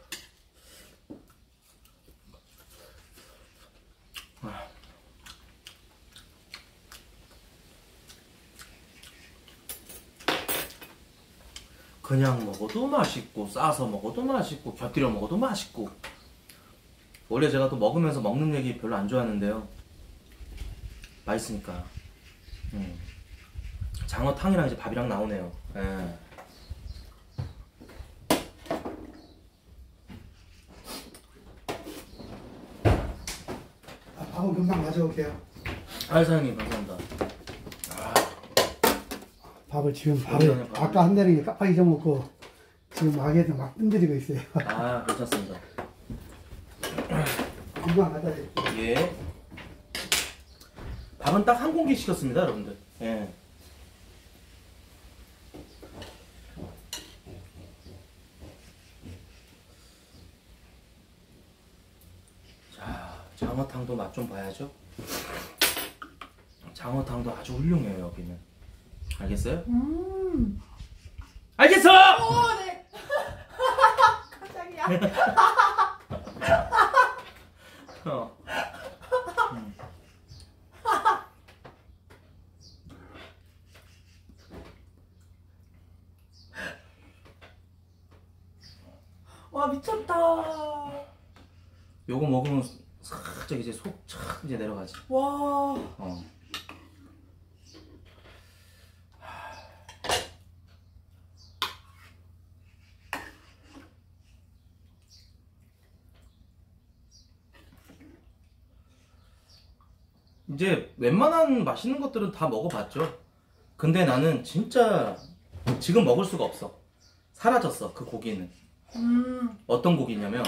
[SPEAKER 1] 그냥 먹어도 맛있고, 싸서 먹어도 맛있고, 곁들여 먹어도 맛있고. 원래 제가 또 먹으면서 먹는 얘기 별로 안 좋아하는데요, 맛있으니까. 장어탕이랑 이제 밥이랑 나오네요. 예.
[SPEAKER 3] 밥은 금방 가져올게요.
[SPEAKER 1] 아 사장님 감사합니다.
[SPEAKER 3] 밥을 지금
[SPEAKER 1] 시원하네, 밥을.
[SPEAKER 3] 아까 한 대는 깜빡 잊어먹고 지금 마개에서 막 뜸들이고 있어요.
[SPEAKER 1] 아 괜찮습니다.
[SPEAKER 3] 금방 갖다 드릴게요.
[SPEAKER 1] 예. 밥은 딱 한 공기 시켰습니다, 여러분들. 예. 자, 장어탕도 맛 좀 봐야죠. 장어탕도 아주 훌륭해요, 여기는. 알겠어요? 알겠어!
[SPEAKER 2] 오, 네. 깜짝이야.
[SPEAKER 1] 어.
[SPEAKER 2] 와, 미쳤다.
[SPEAKER 1] 요거 먹으면 살짝 이제 속 착 이제 내려가지.
[SPEAKER 2] 와.
[SPEAKER 1] 어. 이제 웬만한 맛있는 것들은 다 먹어봤죠. 근데 나는 진짜 지금 먹을 수가 없어. 사라졌어, 그 고기는. 어떤 고기냐면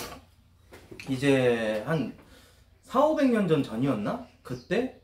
[SPEAKER 1] 이제 한 4,500년 전이었나? 그때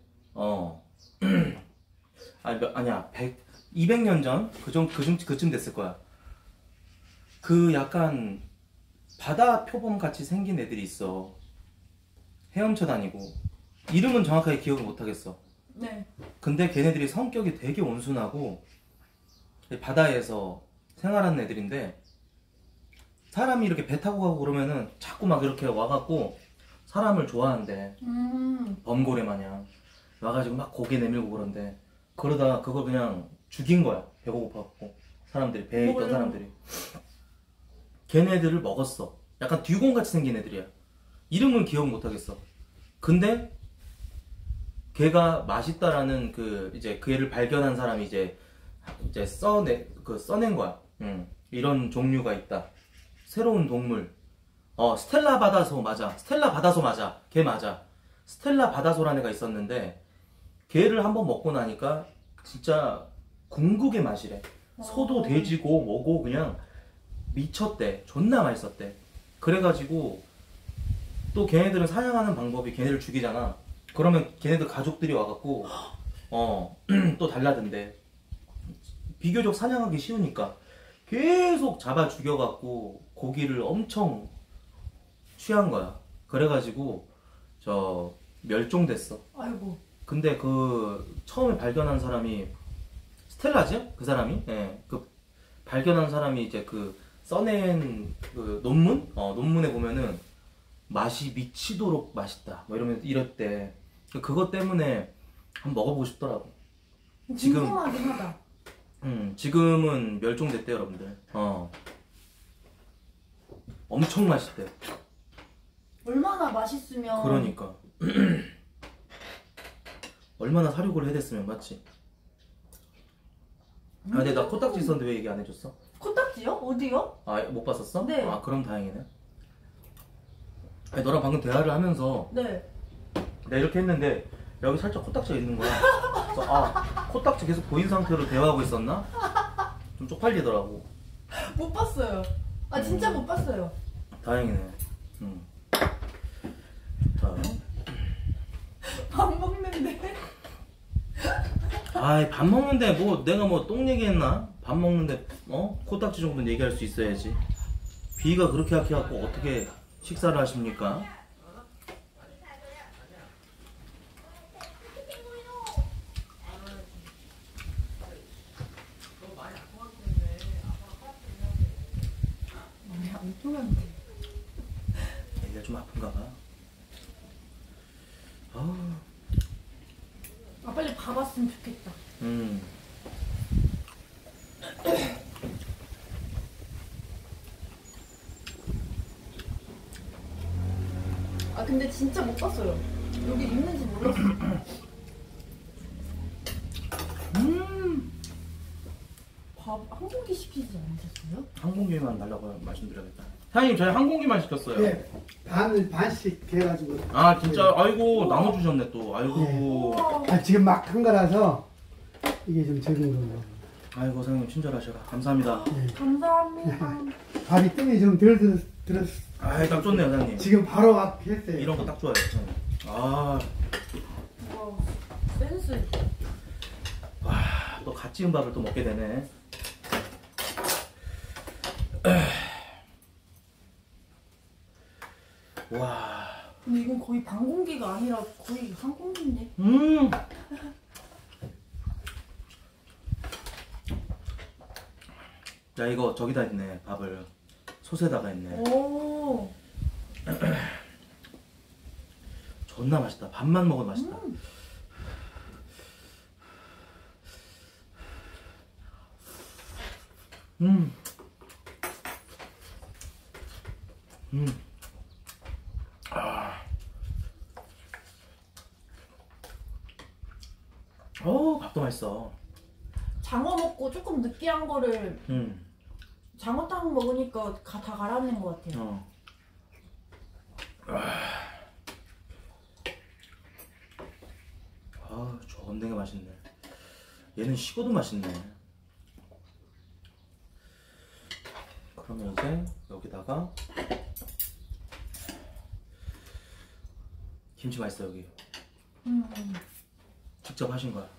[SPEAKER 1] 아니야 200년 전? 그쯤 됐을 거야. 그 약간 바다 표범 같이 생긴 애들이 있어. 헤엄쳐 다니고 이름은 정확하게 기억을 못 하겠어.
[SPEAKER 2] 네.
[SPEAKER 1] 근데 걔네들이 성격이 되게 온순하고 바다에서 생활하는 애들인데 사람이 이렇게 배 타고 가고 그러면은 자꾸 막 이렇게 와갖고 사람을 좋아한대. 범고래 마냥 와가지고 막 고개 내밀고 그런데 그러다 그걸 그냥 죽인 거야. 배가 고파갖고 사람들이 배에 있던 사람들이 걔네들을 먹었어. 약간 듀곤같이 생긴 애들이야. 이름은 기억 못하겠어. 근데 걔가 맛있다라는 그 이제 그 애를 발견한 사람이 이제 써낸 거야. 이런 종류가 있다. 새로운 동물. 스텔라 바다소 맞아. 스텔라 바다소 맞아. 걔 맞아. 스텔라 바다소라는 애가 있었는데 걔를 한번 먹고 나니까 진짜 궁극의 맛이래. 소도 돼지고 뭐고 그냥 미쳤대. 존나 맛있었대. 그래가지고 또 걔네들은 사냥하는 방법이 걔네를 죽이잖아. 그러면 걔네들 가족들이 와갖고 또 달라든대. 비교적 사냥하기 쉬우니까 계속 잡아 죽여갖고 고기를 엄청 취한 거야. 그래가지고 멸종됐어.
[SPEAKER 2] 아이고.
[SPEAKER 1] 근데 그 처음에 발견한 사람이 스텔라지? 그 사람이? 예. 그 발견한 사람이 이제 그 써낸 그 논문에 보면은 맛이 미치도록 맛있다. 뭐 이랬대. 그것 때문에 한번 먹어보고 싶더라고. 지금
[SPEAKER 2] 궁금하긴 하다.
[SPEAKER 1] 지금은 멸종됐대, 여러분들. 엄청 맛있대.
[SPEAKER 2] 얼마나 맛있으면.
[SPEAKER 1] 그러니까. 얼마나 사육을 해댔으면, 맞지? 아, 근데 나 코딱지 있었는데 왜 얘기 안 해줬어?
[SPEAKER 2] 코딱지요? 어디요?
[SPEAKER 1] 아, 못 봤었어?
[SPEAKER 2] 네.
[SPEAKER 1] 아, 그럼 다행이네. 아니, 너랑 방금 대화를 하면서
[SPEAKER 2] 네.
[SPEAKER 1] 내가 이렇게 했는데 여기 살짝 코딱지가 있는 거야. 그래서 코딱지 계속 보인 상태로 대화하고 있었나? 좀 쪽팔리더라고.
[SPEAKER 2] 못 봤어요. 아, 진짜 못 봤어요.
[SPEAKER 1] 다행이네. 자.
[SPEAKER 2] 밥 먹는데.
[SPEAKER 1] 아이, 밥 먹는데 뭐 내가 뭐 똥 얘기했나? 밥 먹는데 코딱지 정도는 얘기할 수 있어야지. 비위가 그렇게 약해갖고 어떻게 식사를 하십니까?
[SPEAKER 2] 안 통한데.
[SPEAKER 1] 얘가 좀 아픈가 봐.
[SPEAKER 2] 아, 빨리 밥 왔으면 좋겠다. 아, 근데 진짜 못 봤어요. 여기 있는지 몰랐어요. 밥 한 공기 시키지 않으셨어요?
[SPEAKER 1] 한 공기만 달라고 말씀드려야겠다. 사장님 저희 한 공기만 시켰어요.
[SPEAKER 3] 예, 반씩 해가지고.
[SPEAKER 1] 아 진짜 아이고 나눠 주셨네 또. 아이고.
[SPEAKER 3] 지금 막 한 거라서 이게 좀 적은 거예요.
[SPEAKER 1] 아이고 사장님 친절하셔라. 감사합니다.
[SPEAKER 2] 감사합니다.
[SPEAKER 3] 밥이 뜸이 좀 덜 들었.
[SPEAKER 1] 아이 딱 좋네요 사장님.
[SPEAKER 3] 지금 바로 막 했어요.
[SPEAKER 1] 이런 거 딱 좋아요 사장님. 아.
[SPEAKER 2] 와, 센스.
[SPEAKER 1] 또 갓 지은 밥을 또 먹게 되네. 와.
[SPEAKER 2] 근데 이건 거의 반 공기가 아니라 거의 한 공기인데.
[SPEAKER 1] 야 이거 저기다 있네 밥을 솥에다가 있네.
[SPEAKER 2] 오.
[SPEAKER 1] 존나 맛있다. 밥만 먹어도 맛있다. 밥도 맛있어.
[SPEAKER 2] 장어 먹고 조금 느끼한 거를 장어탕 먹으니까 다 가라앉는 것 같아요.
[SPEAKER 1] 존되게 맛있네. 얘는 식어도 맛있네. 그러면 이제 여기다가 김치 맛있어 여기. 직접 하신 거야.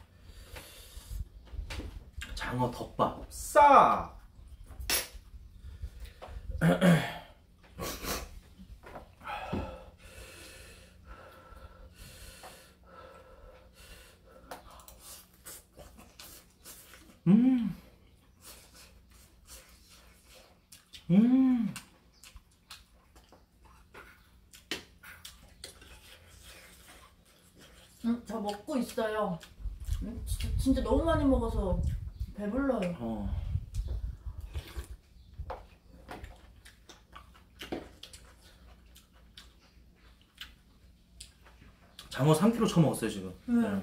[SPEAKER 1] 장어 덮밥 싸.
[SPEAKER 2] 저 먹고 있어요. 진짜 너무 많이 먹어서 배불러요.
[SPEAKER 1] 장어 3kg 쳐먹었어요 지금. 네.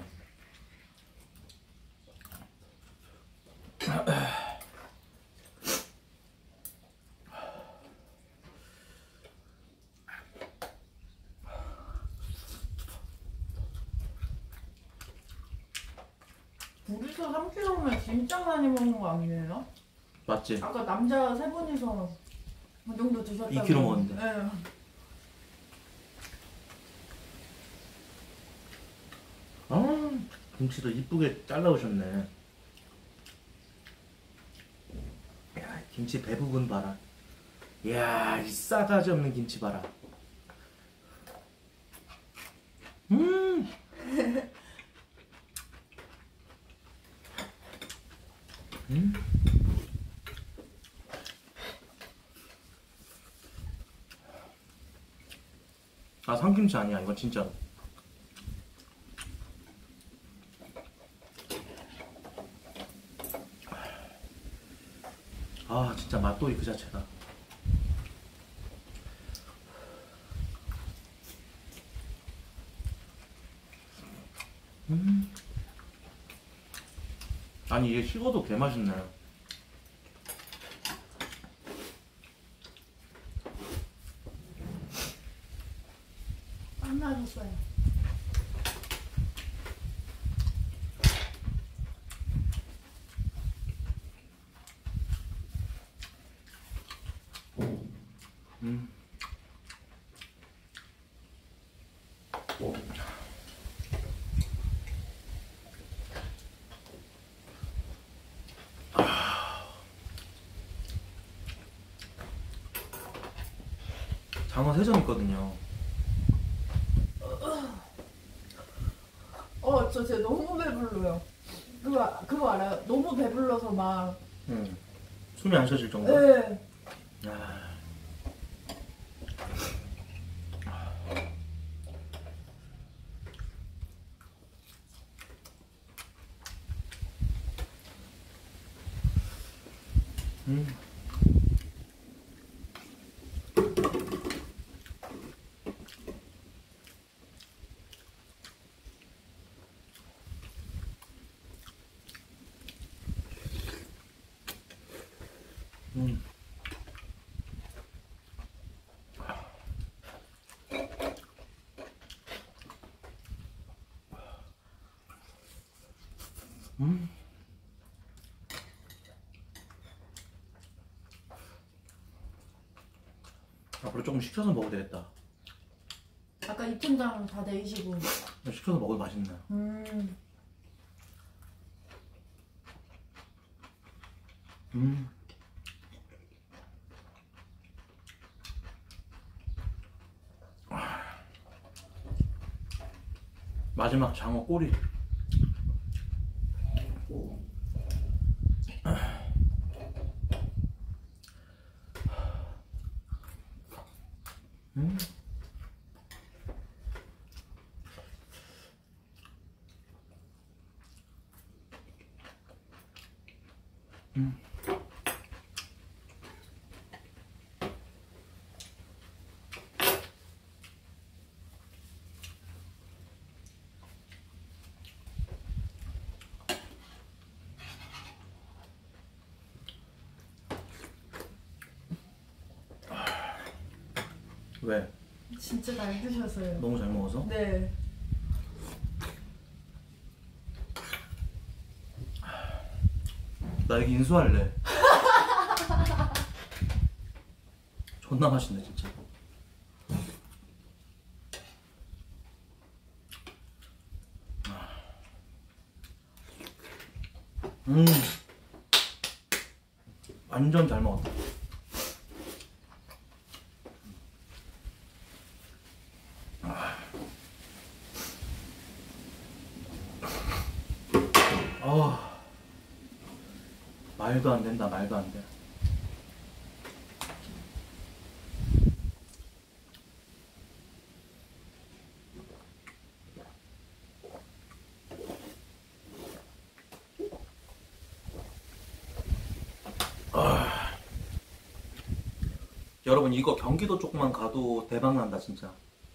[SPEAKER 2] 둘이서 3kg면 진짜 많이 먹는 거 아니에요?
[SPEAKER 1] 맞지?
[SPEAKER 2] 아까 남자 세 분이서 그 정도 드셨다고.
[SPEAKER 1] 2kg 먹었는데.
[SPEAKER 2] 네.
[SPEAKER 1] 김치도 이쁘게 잘라오셨네. 야, 김치 배 부분 봐라. 이야, 이 싸가지 없는 김치 봐라. 아, 삼김치 아니야. 이건 진짜로. 아, 진짜 맛돌이 그 자체다. 아니, 이게 식어도 개 맛있네.
[SPEAKER 2] 안 나셨어요.
[SPEAKER 1] 장어 세점 있거든요.
[SPEAKER 2] 저 진짜 너무 배불러요. 그거 알아요? 너무 배불러서 막.
[SPEAKER 1] 숨이 안 쉬어질 정도?
[SPEAKER 2] 네.
[SPEAKER 1] 아. 조금 시켜서 먹어도 되겠다.
[SPEAKER 2] 아까 입천장 다 내시고.
[SPEAKER 1] 시켜서 먹어도 맛있네. 마지막 장어 꼬리. 왜?
[SPEAKER 2] 진짜 잘 드셔서요.
[SPEAKER 1] 너무 잘 먹어서?
[SPEAKER 2] 네.
[SPEAKER 1] 나 여기 인수할래. 존나 맛있네 진짜. 완전 잘 먹었다. 말도 안 된다, 말도 안 돼. 여러분 이거 경기도 쪽만 가도 대박 난다 진짜.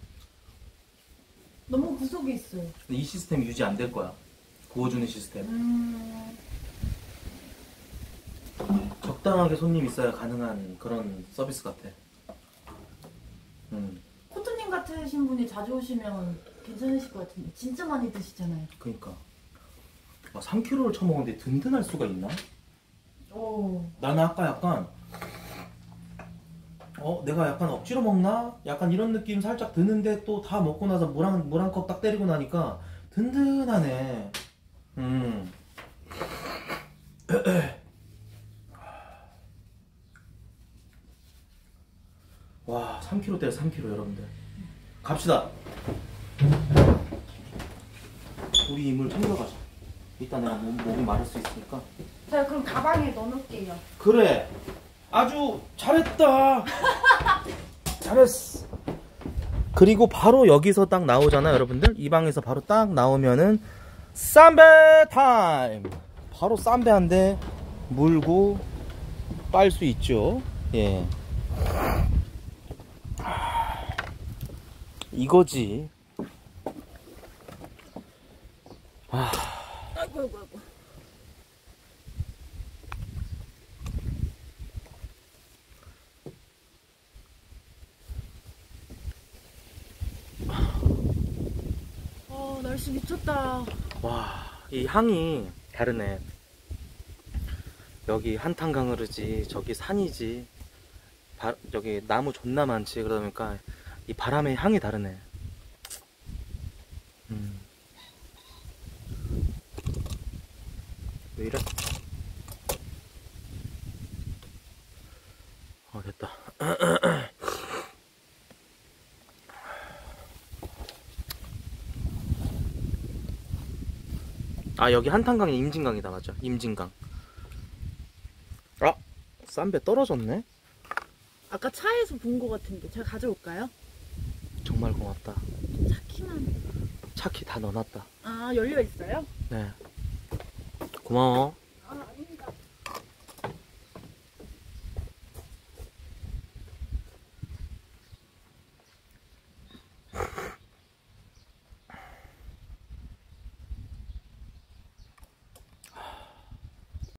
[SPEAKER 2] 너무 구석에 있어요.
[SPEAKER 1] 근데 이 시스템이 유지 안 될 거야. 구워주는 시스템. 적당하게 손님 있어야 가능한 그런 서비스 같아.
[SPEAKER 2] 코트님 같으신 분이 자주 오시면 괜찮으실 것 같은데 진짜 많이 드시잖아요.
[SPEAKER 1] 그니까 3kg를 쳐먹었는데 든든할 수가 있나?
[SPEAKER 2] 오.
[SPEAKER 1] 나는 아까 약간 내가 약간 억지로 먹나? 약간 이런 느낌 살짝 드는데 또 다 먹고 나서 물 한 컵 딱 때리고 나니까 든든하네. 와 3kg대로 3kg 여러분들. 갑시다. 우리 이물 챙겨가자. 이따 내가 몸이 마를 수 있으니까.
[SPEAKER 2] 제가 그럼 가방에 넣어놓을게요.
[SPEAKER 1] 그래 아주 잘했다. 잘했어. 그리고 바로 여기서 딱 나오잖아 여러분들. 이 방에서 바로 딱 나오면은 쌈배 타임. 바로 쌈배 한 대 물고 빨 수 있죠. 예, 이거지.
[SPEAKER 2] 아이고. 날씨 미쳤다.
[SPEAKER 1] 와, 이 향이 다르네. 여기 한탄강 흐르지, 저기 산이지, 여기 나무 존나 많지. 그러다 보니까 이 바람의 향이 다르네. 왜 이래? 됐다. 여기 한탄강이 임진강이다. 맞아, 임진강. 쌈배 떨어졌네?
[SPEAKER 2] 아까 차에서 본 것 같은데 제가 가져올까요?
[SPEAKER 1] 정말 고맙다.
[SPEAKER 2] 차키만.
[SPEAKER 1] 차키 다 넣어놨다.
[SPEAKER 2] 열려 있어요?
[SPEAKER 1] 네, 고마워.